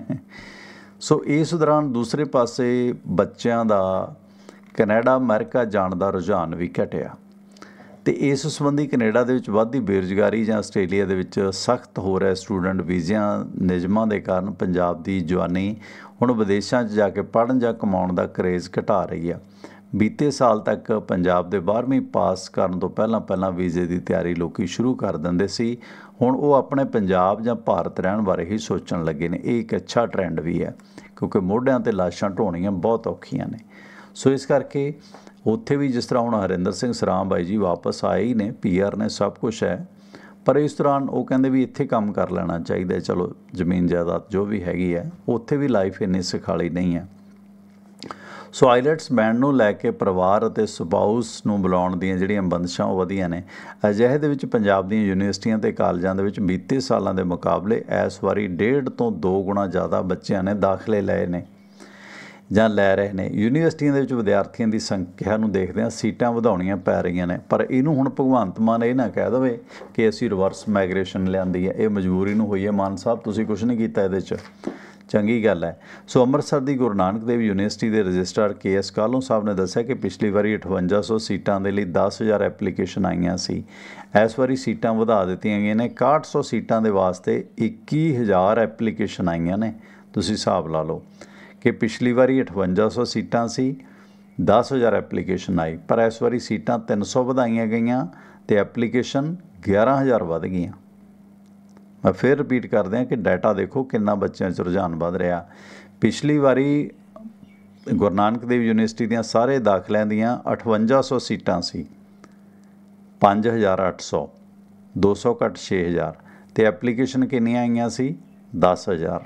Speaker 1: ਸੋ ਇਸ ਦੌਰਾਨ ਦੂਸਰੇ ਪਾਸੇ ਬੱਚਿਆਂ ਦਾ ਕੈਨੇਡਾ ਅਮਰੀਕਾ ਜਾਣ ਦਾ ਰੁਝਾਨ ਵੀ ਘਟਿਆ, ਅਤੇ ਇਸ ਸੰਬੰਧੀ ਕੈਨੇਡਾ ਦੇ ਵਿੱਚ ਵੱਧਦੀ ਬੇਰੁਜ਼ਗਾਰੀ ਜਾਂ ਆਸਟ੍ਰੇਲੀਆ ਦੇ ਵਿੱਚ ਸਖਤ ਹੋ ਰਿਹਾ ਸਟੂਡੈਂਟ ਵੀਜ਼ਿਆਂ ਨਿਯਮਾਂ ਦੇ ਕਾਰਨ ਪੰਜਾਬ ਦੀ ਜਵਾਨੀ ਹੁਣ ਵਿਦੇਸ਼ਾਂ 'ਚ ਜਾ ਕੇ ਪੜ੍ਹਨ ਜਾਂ ਕਮਾਉਣ ਦਾ ਕਰੇਜ਼ ਘਟਾ ਰਹੀ ਆ। बीते साल तक पंजाब दे बारहवीं पास करन तो पहलां पहलां वीज़े की तैयारी लोग शुरू कर दिंदे सी। हुण वो अपने पंजाब जां भारत रहण बारे ही सोचण लगे ने। ये एक अच्छा ट्रेंड भी है क्योंकि मोढियां ते लाशां ढोणियां बहुत औखियां ने। सो इस करके उत्थे भी जिस तरह हुण हरिंदर सिंह सराम बाई जी वापस आए ही ने, पी आर ने, सब कुछ है, पर इस दौरान वो कहते भी इत्थे काम कर लेना चाहिए। चलो जमीन जायदाद जो भी हैगी है, उत्थे भी लाइफ इन्नी सुखाली नहीं है। सो आईलैट्स बैंड ਨੂੰ ਲੈ ਕੇ ਪਰਿਵਾਰ ਅਤੇ ਸਪਾਊਸ ਨੂੰ ਬੁਲਾਉਣ ਦੀਆਂ ਜਿਹੜੀਆਂ ਬੰਦਸ਼ਾਂ ਉਹ ਵਧੀਆਂ ਨੇ। ਅਜਿਹੇ ਦੇ ਵਿੱਚ ਪੰਜਾਬ ਦੀਆਂ ਯੂਨੀਵਰਸਿਟੀਆਂ ਤੇ ਕਾਲਜਾਂ ਦੇ ਵਿੱਚ ਬੀਤੇ ਸਾਲਾਂ ਦੇ ਮੁਕਾਬਲੇ ਇਸ ਵਾਰੀ ਡੇਢ ਤੋਂ ਦੋ ਗੁਣਾ ਜ਼ਿਆਦਾ ਬੱਚਿਆਂ ਨੇ ਦਾਖਲੇ ਲਏ ਨੇ ਜਾਂ ਲੈ ਰਹੇ ਨੇ। ਯੂਨੀਵਰਸਿਟੀਆਂ ਦੇ ਵਿੱਚ ਵਿਦਿਆਰਥੀਆਂ ਦੀ ਸੰਖਿਆ ਨੂੰ ਦੇਖਦਿਆਂ ਸੀਟਾਂ ਵਧਾਉਣੀਆਂ ਪੈ ਰਹੀਆਂ ਨੇ, ਪਰ ਇਹਨੂੰ ਹੁਣ ਭਗਵੰਤ ਮਾਨ ਇਹ ਨਾ ਕਹਿ ਦੇਵੇ ਕਿ ਅਸੀਂ ਰਿਵਰਸ ਮਾਈਗ੍ਰੇਸ਼ਨ ਲਿਆਂਦੀ ਹੈ। ਇਹ ਮਜਬੂਰੀ ਨੂੰ ਹੋਈ ਹੈ। ਮਾਨ ਸਾਹਿਬ ਤੁਸੀਂ ਕੁਛ ਨਹੀਂ ਕੀਤਾ ਇਹਦੇ 'ਚ, चंगी गल है। सो अमृतसर की गुरु नानक देव यूनिवर्सिटी के रजिस्ट्रार के एस कालों साहब ने दस्सिया कि पिछली बारी अठवंजा सौ सीटां दे लई दस हज़ार एप्लीकेशन आईयां सी। इस बारी सीटां वधा दित्तियां गईयां ने। इकाहठ सौ सीटां दे वास्ते इक्की हज़ार एप्लीकेशन आईयां ने। तुसीं हिसाब ला लो कि पिछली बारी अठवंजा सौ सीटां सी, दस हज़ार एप्लीकेशन आई, पर इस बारी सीटां तीन सौ वधाईयां गईयां ते एप्लीकेशन ग्यारह हज़ार वध गईयां। मैं फिर रिपीट कर दें कि डाटा देखो कितना बच्चों च रुझान वध रहा। पिछली बारी गुरु नानक देव यूनिवर्सिटी दियां सारे दाखलियां दियां अठवंजा सौ सीटां सी, पाँच हज़ार अठ सौ, दो सौ घट छे हज़ार, तो एप्लीकेशन कितनियां आईयां सी? दस हज़ार।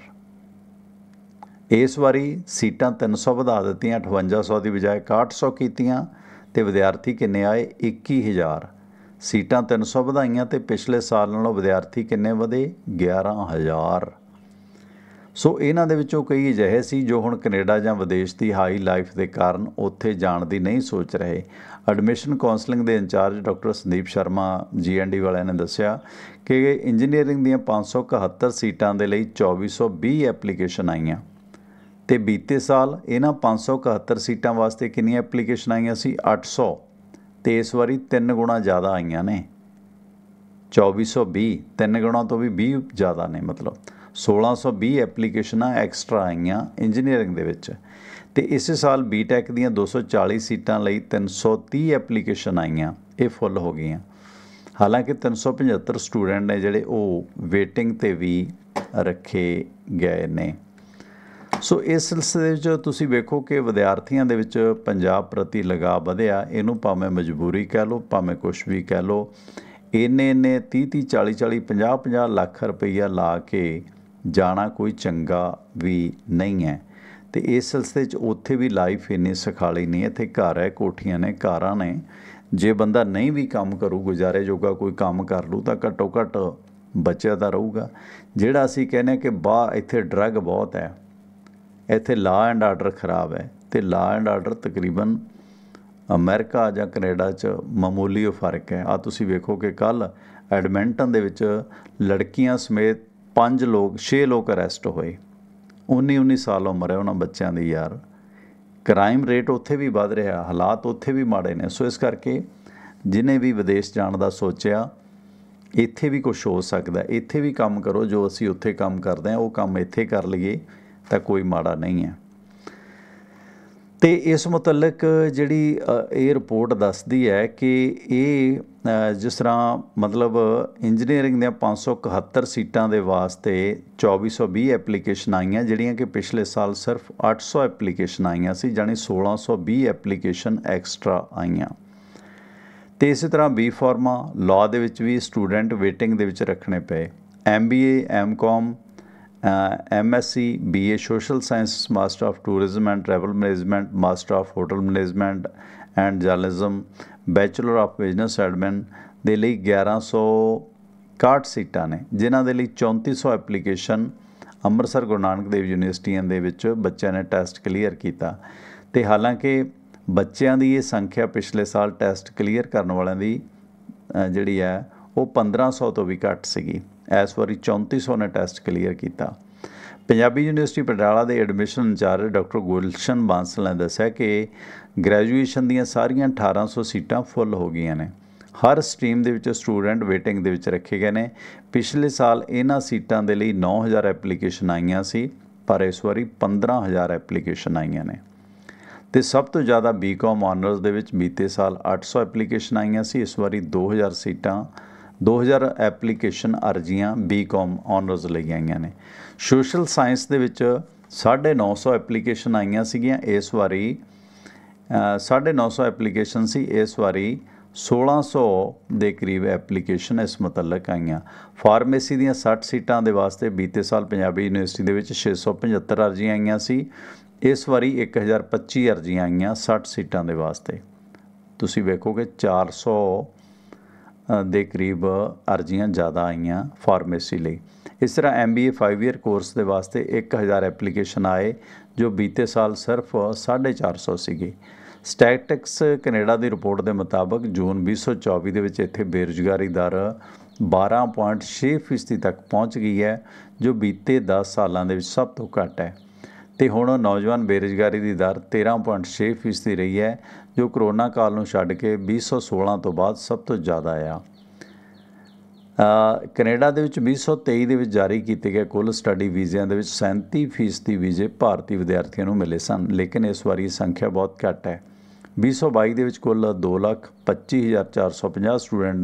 Speaker 1: इस बारी सीटां तीन सौ वधा दित्तियां, अठवंजा सौ की बजाय इकाहठ सौ कीतियां, ते विद्यार्थी किन्ने आए? इक्की हज़ार। सीटां तीन सौ वधाइयां ते पिछले साल नालों विद्यार्थी किन्ने वधे? ग्यारह हज़ार। सो इन्हां दे विचों कई अजिहे सी जो हुण कनेडा जां विदेश की हाई लाइफ के कारण उत्थे जाण दी नहीं सोच रहे। एडमिशन काउंसलिंग के incharge doctor Sandeep Sharma ji N D Walia ने दस्सिया कि इंजीनियरिंग दीयां पाँच सौ इकहत्तर सीटां दे लई चौबी सौ बीह एप्लीकेशन आईयां, ते बीते साल इन्हां पाँच सौ इकहत्तर सीटां वास्ते कितनियां एप्लीकेशन आईयां सी? अठ सौ। तो इस बारी तीन गुणा ज़्यादा आईयां ने, चौबी सौ भी, तीन गुणा तो भी भी ज़्यादा ने, मतलब सोलह सौ भी एप्लीकेशनां एक्सट्रा आईयां इंजीनियरिंग दे विच। ते इस साल बी टैक दीयां दो सौ चाली सीटां लई तीन सौ तीह एप्लीकेशन आईयां, ये फुल हो गईयां। हालांकि तीन सौ पचहत्तर स्टूडेंट ने जिहड़े वो वेटिंग ते भी रखे गए ने। सो इस सिलसिले ਵਿੱਚ ਤੁਸੀਂ ਵੇਖੋ कि विद्यार्थियों ਦੇ ਵਿੱਚ ਪੰਜਾਬ ਪ੍ਰਤੀ ਲਗਾਅ ਵਧਿਆ। ਇਹਨੂੰ ਭਾਵੇਂ ਮਜਬੂਰੀ ਕਹਿ ਲਓ, ਭਾਵੇਂ ਕੁਛ ਵੀ ਕਹਿ ਲਓ। ਇੰਨੇ ਇੰਨੇ ਤੀਹ ਤੀਹ ਚਾਲੀ ਚਾਲੀ ਪੰਜਾਹ ਪੰਜਾਹ ਲੱਖ ਰੁਪਈਆ ਲਾ ਕੇ ਜਾਣਾ ਕੋਈ ਚੰਗਾ ਵੀ ਨਹੀਂ ਹੈ। ਤੇ ਇਸ ਸਿਲਸਿਲੇ 'ਚ ਉੱਥੇ ਵੀ ਲਾਈਫ ਇੰਨੀ ਸੁਖਾਲੀ ਨਹੀਂ। ਇੱਥੇ ਘਰ ਹੈ, ਕੋਠੀਆਂ ਨੇ, ਕਾਰਾਂ ਨੇ। ਜੇ ਬੰਦਾ ਨਹੀਂ ਵੀ ਕੰਮ ਕਰੂ, ਗੁਜ਼ਾਰੇ ਜੋਗਾ ਕੋਈ ਕੰਮ ਕਰ ਲੂ ਤਾਂ ਘੱਟੋ ਘੱਟ ਬਚਿਆ ਤਾਂ ਰਹੂਗਾ। ਜਿਹੜਾ ਅਸੀਂ ਕਹਿੰਦੇ ਕਿ ਬਾਹਰ ਇੱਥੇ ਡਰੱਗ ਬਹੁਤ ਹੈ, ਇੱਥੇ ਲਾ ਐਂਡ ਆਰਡਰ ਖਰਾਬ ਹੈ, ਤੇ ਲਾ ਐਂਡ ਆਰਡਰ ਤਕਰੀਬਨ ਅਮਰੀਕਾ ਜਾਂ ਕੈਨੇਡਾ 'ਚ ਮਾਮੂਲੀ ਉਹ ਫਰਕ ਹੈ। ਆ ਤੁਸੀਂ ਵੇਖੋ ਕਿ ਕੱਲ੍ਹ ਐਡਮਿੰਟਨ ਦੇ ਵਿੱਚ ਲੜਕੀਆਂ ਸਮੇਤ ਪੰਜ ਲੋਕ ਛੇ ਲੋਕ ਅਰੈਸਟ ਹੋਏ। ਉੱਨੀ ਉੱਨੀ ਸਾਲ ਉਮਰ ਹੈ ਉਹਨਾਂ ਬੱਚਿਆਂ ਦੀ। ਯਾਰ ਕ੍ਰਾਈਮ ਰੇਟ ਉੱਥੇ ਵੀ ਵੱਧ ਰਿਹਾ, ਹਾਲਾਤ ਉੱਥੇ ਵੀ ਮਾੜੇ ਨੇ। ਸੋ ਇਸ ਕਰਕੇ ਜਿਹਨੇ ਵੀ ਵਿਦੇਸ਼ ਜਾਣ ਦਾ ਸੋਚਿਆ, ਇੱਥੇ ਵੀ ਕੁਛ ਹੋ ਸਕਦਾ। ਇੱਥੇ ਵੀ ਕੰਮ ਕਰੋ, ਜੋ ਅਸੀਂ ਉੱਥੇ ਕੰਮ ਕਰਦੇ ਹਾਂ ਉਹ ਕੰਮ ਇੱਥੇ ਕਰ ਲਈਏ ਤਾਂ ਕੋਈ ਮਾੜਾ नहीं है। तो इस मुतलक जिहड़ी ये रिपोर्ट दसदी है कि ये जिस तरह मतलब इंजीनियरिंग ਦੀਆਂ पाँच सौ इकहत्तर सीटां दे वास्ते चौबीस सौ बीह एप्लीकेशन आईयां, जिहड़ियां कि पिछले साल सिर्फ अठ सौ एप्लीकेशन आईयां सी, जानी सोलह सौ बीह एप्लीकेशन एक्सट्रा आईयां। तो इस तरह बी फॉर्मा लॉ दे विच भी स्टूडेंट वेटिंग दे विच रखने पे। M B A M com M S C B A social science, master of tourism and travel management, master of hotel management and journalism, bachelor of business admin दे लई ग्यारह सौ इकाहठ सीटां ने, जिन्हां दे लई चौंती सौ एप्लीकेशन अमृतसर गुरु नानक देव यूनिवर्सिटियां दे विच बच्चों ने टैसट क्लीयर किया। तो हालांकि बच्चों की ये संख्या पिछले साल टैसट क्लीयर करने वालों की जिहड़ी है वो पंद्रह सौ तो भी घट सीगी। इस बारी चौंती सौ ने टैसट क्लीयर किया। पंजाबी यूनिवर्सिटी पटियाला के admission incharge doctor Gulshan Bansal ने दस्सिया कि ग्रैजुएशन दीयां सारियां अठारह सौ सीटां फुल हो गई ने। हर स्ट्रीम दे विच स्टूडेंट वेटिंग दे विच रखे गए ने। पिछले साल इन्हां सीटां दे लई नौ हज़ार एप्लीकेशन आईयां सी, पर इस बारी पंद्रह हज़ार एप्लीकेशन आईयां ने। ਤੇ ਸਭ ਤੋਂ ਜ਼ਿਆਦਾ ਬੀਕਾਮ ਆਨਰਸ ਦੇ ਵਿੱਚ ਬੀਤੇ ਸਾਲ ਅੱਠ ਸੌ ਐਪਲੀਕੇਸ਼ਨ ਆਈਆਂ ਸੀ। ਇਸ ਵਾਰੀ ਦੋ ਹਜ਼ਾਰ ਸੀਟਾਂ ਦੋ ਹਜ਼ਾਰ ਐਪਲੀਕੇਸ਼ਨ ਅਰਜ਼ੀਆਂ ਬੀਕਾਮ ਆਨਰਸ ਲਈ ਆਈਆਂ ਨੇ। ਸੋਸ਼ਲ ਸਾਇੰਸ ਦੇ ਵਿੱਚ ਸਾਢੇ ਨੌ ਸੌ ਐਪਲੀਕੇਸ਼ਨ ਆਈਆਂ ਸੀਗੀਆਂ। ਇਸ ਵਾਰੀ ਸਾਢੇ ਨੌ ਸੌ ਐਪਲੀਕੇਸ਼ਨ ਸੀ, ਇਸ ਵਾਰੀ ਸੋਲਾਂ ਸੌ ਦੇ ਕਰੀਬ ਐਪਲੀਕੇਸ਼ਨ ਇਸ ਮੁਤਲਕ ਆਈਆਂ। ਫਾਰਮੇਸੀ ਦੀਆਂ ਸੱਠ ਸੀਟਾਂ ਦੇ ਵਾਸਤੇ ਬੀਤੇ ਸਾਲ ਪੰਜਾਬੀ ਯੂਨੀਵਰਸਿਟੀ ਦੇ ਵਿੱਚ ਛੇ ਸੌ ਪਝੱਤਰ ਅਰਜ਼ੀਆਂ ਆਈਆਂ ਸੀ। ਇਸ ਵਾਰੀ ਇੱਕ ਹਜ਼ਾਰ ਪੱਚੀ ਅਰਜ਼ੀਆਂ ਆਈਆਂ ਸੱਠ ਸੀਟਾਂ ਦੇ ਵਾਸਤੇ। ਤੁਸੀਂ ਵੇਖੋਗੇ ਚਾਰ ਸੌ ਦੇ ਕਰੀਬ ਅਰਜ਼ੀਆਂ ਜ਼ਿਆਦਾ ਆਈਆਂ ਫਾਰਮੇਸੀ ਲਈ। ਇਸ ਤਰ੍ਹਾਂ M B A five year course ਦੇ ਵਾਸਤੇ ਇੱਕ ਹਜ਼ਾਰ ਐਪਲੀਕੇਸ਼ਨ ਆਏ, ਜੋ ਬੀਤੇ ਸਾਲ ਸਿਰਫ ਸਾਢੇ ਚਾਰ ਸੌ ਸੀਗੇ। ਸਟੈਟਿਕਸ ਕੈਨੇਡਾ ਦੀ ਰਿਪੋਰਟ ਦੇ ਮੁਤਾਬਕ ਜੂਨ ਵੀਹ ਸੌ ਚੌਵੀ ਦੇ ਵਿੱਚ ਇੱਥੇ ਬੇਰੁਜ਼ਗਾਰੀ ਦਰ ਬਾਰ੍ਹਾਂ ਪੁਆਇੰਟ ਛੇ ਫੀਸਦੀ ਤੱਕ ਪਹੁੰਚ ਗਈ ਹੈ, ਜੋ ਬੀਤੇ ਦਸ ਸਾਲਾਂ ਦੇ ਵਿੱਚ ਸਭ ਤੋਂ ਘੱਟ ਹੈ। ਅਤੇ ਹੁਣ ਨੌਜਵਾਨ ਬੇਰੁਜ਼ਗਾਰੀ ਦੀ ਦਰ ਤੇਰ੍ਹਾਂ ਪੁਆਇੰਟ ਛੇ ਫੀਸਦੀ ਰਹੀ ਹੈ, ਜੋ ਕਰੋਨਾ ਕਾਲ ਨੂੰ ਛੱਡ ਕੇ ਵੀਹ ਸੌ ਸੋਲਾਂ ਤੋਂ ਬਾਅਦ ਸਭ ਤੋਂ ਜ਼ਿਆਦਾ ਆ। ਕੈਨੇਡਾ ਦੇ ਵਿੱਚ ਵੀਹ ਸੌ ਤੇਈ ਦੇ ਵਿੱਚ ਜਾਰੀ ਕੀਤੇ ਗਏ ਕੁੱਲ ਸਟੱਡੀ ਵੀਜ਼ਿਆਂ ਦੇ ਵਿੱਚ ਸੈਂਤੀ ਫੀਸਦੀ ਵੀਜ਼ੇ ਭਾਰਤੀ ਵਿਦਿਆਰਥੀਆਂ ਨੂੰ ਮਿਲੇ ਸਨ, ਲੇਕਿਨ ਇਸ ਵਾਰੀ ਸੰਖਿਆ ਬਹੁਤ ਘੱਟ ਹੈ। ਵੀਹ ਸੌ ਬਾਈ ਦੇ ਵਿੱਚ ਕੁੱਲ ਦੋ ਲੱਖ ਪੱਚੀ ਹਜ਼ਾਰ ਚਾਰ ਸੌ ਪੰਜਾਹ ਸਟੂਡੈਂਟ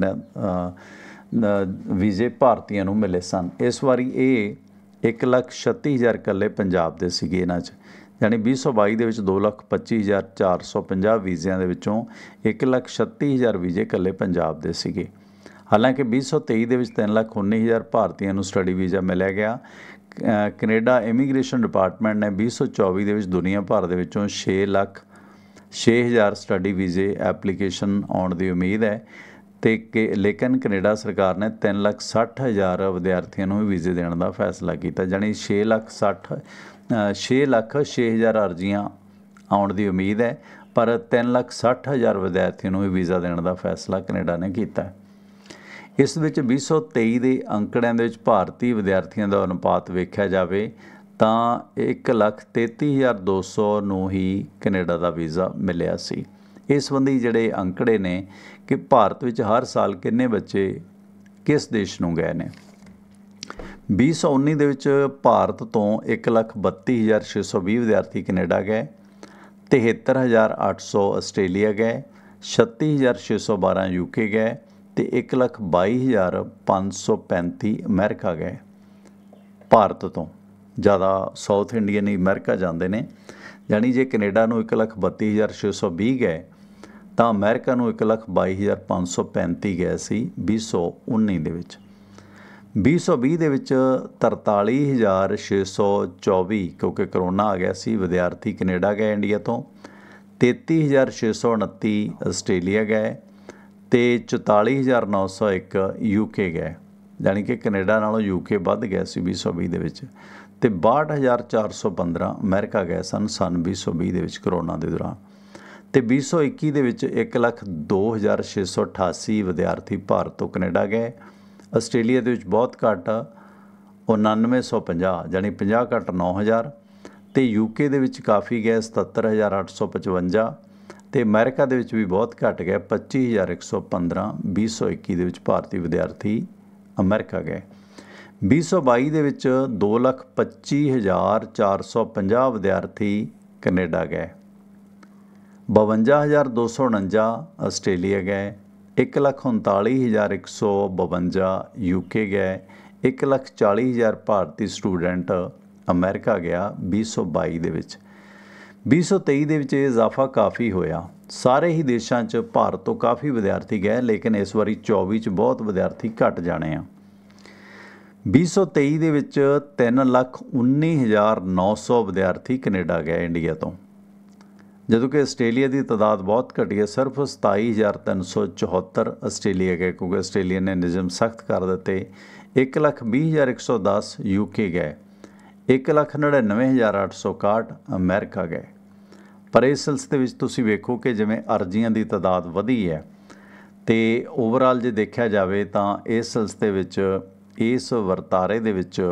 Speaker 1: ਨੇ ਵੀਜ਼ੇ ਭਾਰਤੀਆਂ ਨੂੰ ਮਿਲੇ ਸਨ। ਇਸ ਵਾਰੀ ਇਹ ਇੱਕ ਲੱਖ ਛੱਤੀ ਹਜ਼ਾਰ ਇਕੱਲੇ ਪੰਜਾਬ ਦੇ ਸੀਗੇ ਇਹਨਾਂ 'ਚ, ਯਾਨੀ ਵੀਹ ਸੌ ਬਾਈ ਦੇ ਵਿੱਚ ਦੋ ਲੱਖ ਪੱਚੀ ਹਜ਼ਾਰ ਚਾਰ ਸੌ ਪੰਜਾਹ ਵੀਜ਼ਿਆਂ ਦੇ ਵਿੱਚੋਂ ਇੱਕ ਲੱਖ ਛੱਤੀ ਹਜ਼ਾਰ ਵੀਜ਼ੇ ਇਕੱਲੇ ਪੰਜਾਬ ਦੇ ਸੀਗੇ। ਹਾਲਾਂਕਿ ਵੀਹ ਸੌ ਤੇਈ ਦੇ ਵਿੱਚ ਤਿੰਨ ਲੱਖ ਉੱਨੀ ਹਜ਼ਾਰ ਭਾਰਤੀਆਂ ਨੂੰ ਸਟੱਡੀ ਵੀਜ਼ਾ ਮਿਲਿਆ ਗਿਆ। ਕੈਨੇਡਾ ਇਮੀਗ੍ਰੇਸ਼ਨ ਡਿਪਾਰਟਮੈਂਟ ਨੇ ਵੀਹ ਸੌ ਚੌਵੀ ਦੇ ਵਿੱਚ ਦੁਨੀਆ ਭਰ ਦੇ ਵਿੱਚੋਂ ਛੇ ਲੱਖ ਛੇ ਹਜ਼ਾਰ ਸਟੱਡੀ ਵੀਜ਼ੇ ਐਪਲੀਕੇਸ਼ਨ ਆਉਣ ਦੀ ਉਮੀਦ ਹੈ, ਅਤੇ ਕਿ ਲੇਕਿਨ ਕੈਨੇਡਾ ਸਰਕਾਰ ਨੇ ਤਿੰਨ ਲੱਖ ਸੱਠ ਹਜ਼ਾਰ ਵਿਦਿਆਰਥੀਆਂ ਨੂੰ ਵੀਜ਼ੇ ਦੇਣ ਦਾ ਫੈਸਲਾ ਕੀਤਾ, ਜਾਣੀ ਛੇ ਲੱਖ ਸੱਠ ਛੇ ਲੱਖ ਛੇ ਹਜ਼ਾਰ ਅਰਜ਼ੀਆਂ ਆਉਣ ਦੀ ਉਮੀਦ ਹੈ, ਪਰ ਤਿੰਨ ਲੱਖ ਸੱਠ ਹਜ਼ਾਰ ਵਿਦਿਆਰਥੀਆਂ ਨੂੰ ਵੀ ਵੀਜ਼ਾ ਦੇਣ ਦਾ ਫੈਸਲਾ ਕੈਨੇਡਾ ਨੇ ਕੀਤਾ। ਇਸ ਵਿੱਚ ਵੀਹ ਸੌ ਤੇਈ ਦੇ ਅੰਕੜਿਆਂ ਦੇ ਵਿੱਚ ਭਾਰਤੀ ਵਿਦਿਆਰਥੀਆਂ ਦਾ ਅਨੁਪਾਤ ਵੇਖਿਆ ਜਾਵੇ ਤਾਂ ਇੱਕ ਲੱਖ ਤੇਤੀ ਹਜ਼ਾਰ ਦੋ ਸੌ ਨੂੰ ਹੀ ਕੈਨੇਡਾ ਦਾ ਵੀਜ਼ਾ ਮਿਲਿਆ ਸੀ। ਇਸ ਸੰਬੰਧੀ ਜਿਹੜੇ ਅੰਕੜੇ ਨੇ ਕਿ ਭਾਰਤ ਵਿੱਚ ਹਰ ਸਾਲ ਕਿੰਨੇ ਬੱਚੇ ਕਿਸ ਦੇਸ਼ ਨੂੰ ਗਏ ਨੇ। ਵੀਹ ਸੌ ਉੱਨੀ ਦੇ ਵਿੱਚ ਭਾਰਤ ਤੋਂ ਇੱਕ ਲੱਖ ਬੱਤੀ ਹਜ਼ਾਰ ਛੇ ਸੌ ਵੀਹ ਵਿਦਿਆਰਥੀ ਕੈਨੇਡਾ ਗਏ, ਤਿਹੱਤਰ ਹਜ਼ਾਰ ਅੱਠ ਸੌ ਆਸਟ੍ਰੇਲੀਆ ਗਏ, ਛੱਤੀ ਹਜ਼ਾਰ ਛੇ ਸੌ ਬਾਰ੍ਹਾਂ ਯੂ ਕੇ ਗਏ, ਅਤੇ ਇੱਕ ਲੱਖ ਬਾਈ ਹਜ਼ਾਰ ਪੰਜ ਸੌ ਪੈਂਤੀ ਅਮਰੀਕਾ ਗਏ। ਭਾਰਤ ਤੋਂ ਜ਼ਿਆਦਾ ਸਾਊਥ ਇੰਡੀਅਨ ਹੀ ਅਮਰੀਕਾ ਜਾਂਦੇ ਨੇ, ਯਾਨੀ ਜੇ ਕੈਨੇਡਾ ਨੂੰ ਇੱਕ ਲੱਖ ਬੱਤੀ ਹਜ਼ਾਰ ਛੇ ਸੌ ਵੀਹ ਗਏ ਤਾਂ ਅਮਰੀਕਾ ਨੂੰ ਇੱਕ ਲੱਖ ਬਾਈ ਹਜ਼ਾਰ ਪੰਜ ਸੌ ਪੈਂਤੀ ਗਏ ਸੀ ਵੀਹ ਸੌ ਉੱਨੀ ਦੇ ਵਿੱਚ। ਵੀਹ ਸੌ ਵੀਹ ਦੇ ਵਿੱਚ ਤਰਤਾਲੀ ਹਜ਼ਾਰ ਛੇ ਸੌ ਚੌਵੀ, ਕਿਉਂਕਿ ਕਰੋਨਾ ਆ ਗਿਆ ਸੀ, ਵਿਦਿਆਰਥੀ ਕੈਨੇਡਾ ਗਏ ਇੰਡੀਆ ਤੋਂ, ਤੇਤੀ ਹਜ਼ਾਰ ਛੇ ਸੌ ਉਨੱਤੀ ਆਸਟ੍ਰੇਲੀਆ ਗਏ, ਅਤੇ ਚੁਤਾਲੀ ਹਜ਼ਾਰ ਨੌ ਸੌ ਇੱਕ ਯੂ ਕੇ ਗਏ, ਜਾਣੀ ਕਿ ਕੈਨੇਡਾ ਨਾਲੋਂ ਯੂ ਕੇ ਵੱਧ ਗਿਆ ਸੀ ਵੀਹ ਸੌ ਵੀਹ ਦੇ ਵਿੱਚ, ਅਤੇ ਬਾਹਠ ਹਜ਼ਾਰ ਚਾਰ ਸੌ ਪੰਦਰਾਂ ਅਮਰੀਕਾ ਗਏ ਸਨ ਸੰਨ ਵੀਹ ਸੌ ਵੀਹ ਦੇ ਵਿੱਚ ਕਰੋਨਾ ਦੇ ਦੌਰਾਨ। ਅਤੇ ਵੀਹ ਸੌ ਇੱਕੀ ਦੇ ਵਿੱਚ ਇੱਕ ਲੱਖ ਦੋ ਹਜ਼ਾਰ ਛੇ ਸੌ ਅਠਾਸੀ ਵਿਦਿਆਰਥੀ ਭਾਰਤ ਤੋਂ ਕੈਨੇਡਾ ਗਏ। ਆਸਟ੍ਰੇਲੀਆ ਦੇ ਵਿੱਚ ਬਹੁਤ ਘੱਟ ਉਣਾਨਵੇਂ ਸੌ ਪੰਜਾਹ, ਜਾਣੀ ਪੰਜਾਹ ਘੱਟ ਨੌ ਹਜ਼ਾਰ, ਅਤੇ ਯੂ ਕੇ ਦੇ ਵਿੱਚ ਕਾਫੀ ਗਏ ਸਤੱਤਰ ਹਜ਼ਾਰ ਅੱਠ ਸੌ ਪਚਵੰਜਾ, ਅਤੇ ਅਮਰੀਕਾ ਦੇ ਵਿੱਚ ਵੀ ਬਹੁਤ ਘੱਟ ਗਏ ਪੱਚੀ ਹਜ਼ਾਰ ਇੱਕ ਸੌ ਪੰਦਰਾਂ। ਵੀਹ ਸੌ ਇੱਕੀ ਦੇ ਵਿੱਚ ਭਾਰਤੀ ਵਿਦਿਆਰਥੀ ਅਮਰੀਕਾ ਗਏ। ਵੀਹ ਸੌ ਬਾਈ ਦੇ ਵਿੱਚ ਦੋ ਲੱਖ ਪੱਚੀ ਹਜ਼ਾਰ ਚਾਰ ਸੌ ਪੰਜਾਹ ਵਿਦਿਆਰਥੀ ਕੈਨੇਡਾ ਗਏ, ਬਵੰਜਾ ਹਜ਼ਾਰ ਦੋ ਸੌ ਉਣੰਜਾ ਆਸਟ੍ਰੇਲੀਆ ਗਏ, ਇੱਕ ਲੱਖ ਉਨਤਾਲੀ ਹਜ਼ਾਰ ਇੱਕ ਸੌ ਬਵੰਜਾ ਯੂ ਕੇ ਗਏ, ਇੱਕ ਲੱਖ ਚਾਲੀ ਹਜ਼ਾਰ ਭਾਰਤੀ ਸਟੂਡੈਂਟ ਅਮਰੀਕਾ ਗਿਆ ਵੀਹ ਸੌ ਬਾਈ ਦੇ ਵਿੱਚ। ਵੀਹ ਸੌ ਤੇਈ ਦੇ ਵਿੱਚ ਇਹ ਇਜ਼ਾਫਾ ਕਾਫੀ ਹੋਇਆ, ਸਾਰੇ ਹੀ ਦੇਸ਼ਾਂ 'ਚ ਭਾਰਤ ਤੋਂ ਕਾਫੀ ਵਿਦਿਆਰਥੀ ਗਏ, ਲੇਕਿਨ ਇਸ ਵਾਰੀ ਚੌਵੀ 'ਚ ਬਹੁਤ ਵਿਦਿਆਰਥੀ ਘੱਟ ਜਾਣੇ ਆ। ਵੀਹ ਸੌ ਤੇਈ ਦੇ ਵਿੱਚ ਤਿੰਨ ਲੱਖ ਉੱਨੀ ਹਜ਼ਾਰ ਨੌ ਸੌ ਵਿਦਿਆਰਥੀ ਕੈਨੇਡਾ ਗਏ ਇੰਡੀਆ ਤੋਂ, ਜਦੋਂ ਕਿ ਆਸਟ੍ਰੇਲੀਆ ਦੀ ਤਾਦਾਦ ਬਹੁਤ ਘਟੀ ਹੈ, ਸਿਰਫ ਸਤਾਈ ਹਜ਼ਾਰ ਤਿੰਨ ਸੌ ਚੁਹੱਤਰ ਆਸਟ੍ਰੇਲੀਆ ਗਏ, ਕਿਉਂਕਿ ਆਸਟ੍ਰੇਲੀਆ ਨੇ ਨਿਯਮ ਸਖਤ ਕਰ ਦਿੱਤੇ। ਇੱਕ ਲੱਖ ਵੀਹ ਹਜ਼ਾਰ ਇੱਕ ਸੌ ਦਸ ਯੂ ਕੇ ਗਏ, ਇੱਕ ਲੱਖ ਨੜਿਨਵੇਂ ਹਜ਼ਾਰ ਅੱਠ ਸੌ ਇਕਾਹਠ ਅਮਰੀਕਾ ਗਏ। ਪਰ ਇਸ ਸਿਲਸਿਲੇ ਵਿੱਚ ਤੁਸੀਂ ਵੇਖੋ ਕਿ ਜਿਵੇਂ ਅਰਜ਼ੀਆਂ ਦੀ ਤਾਦਾਦ ਵਧੀ ਹੈ, ਅਤੇ ਓਵਰਆਲ ਜੇ ਦੇਖਿਆ ਜਾਵੇ ਤਾਂ ਇਸ ਸਿਲਸਿਲੇ ਵਿੱਚ ਇਸ ਵਰਤਾਰੇ ਦੇ ਵਿੱਚ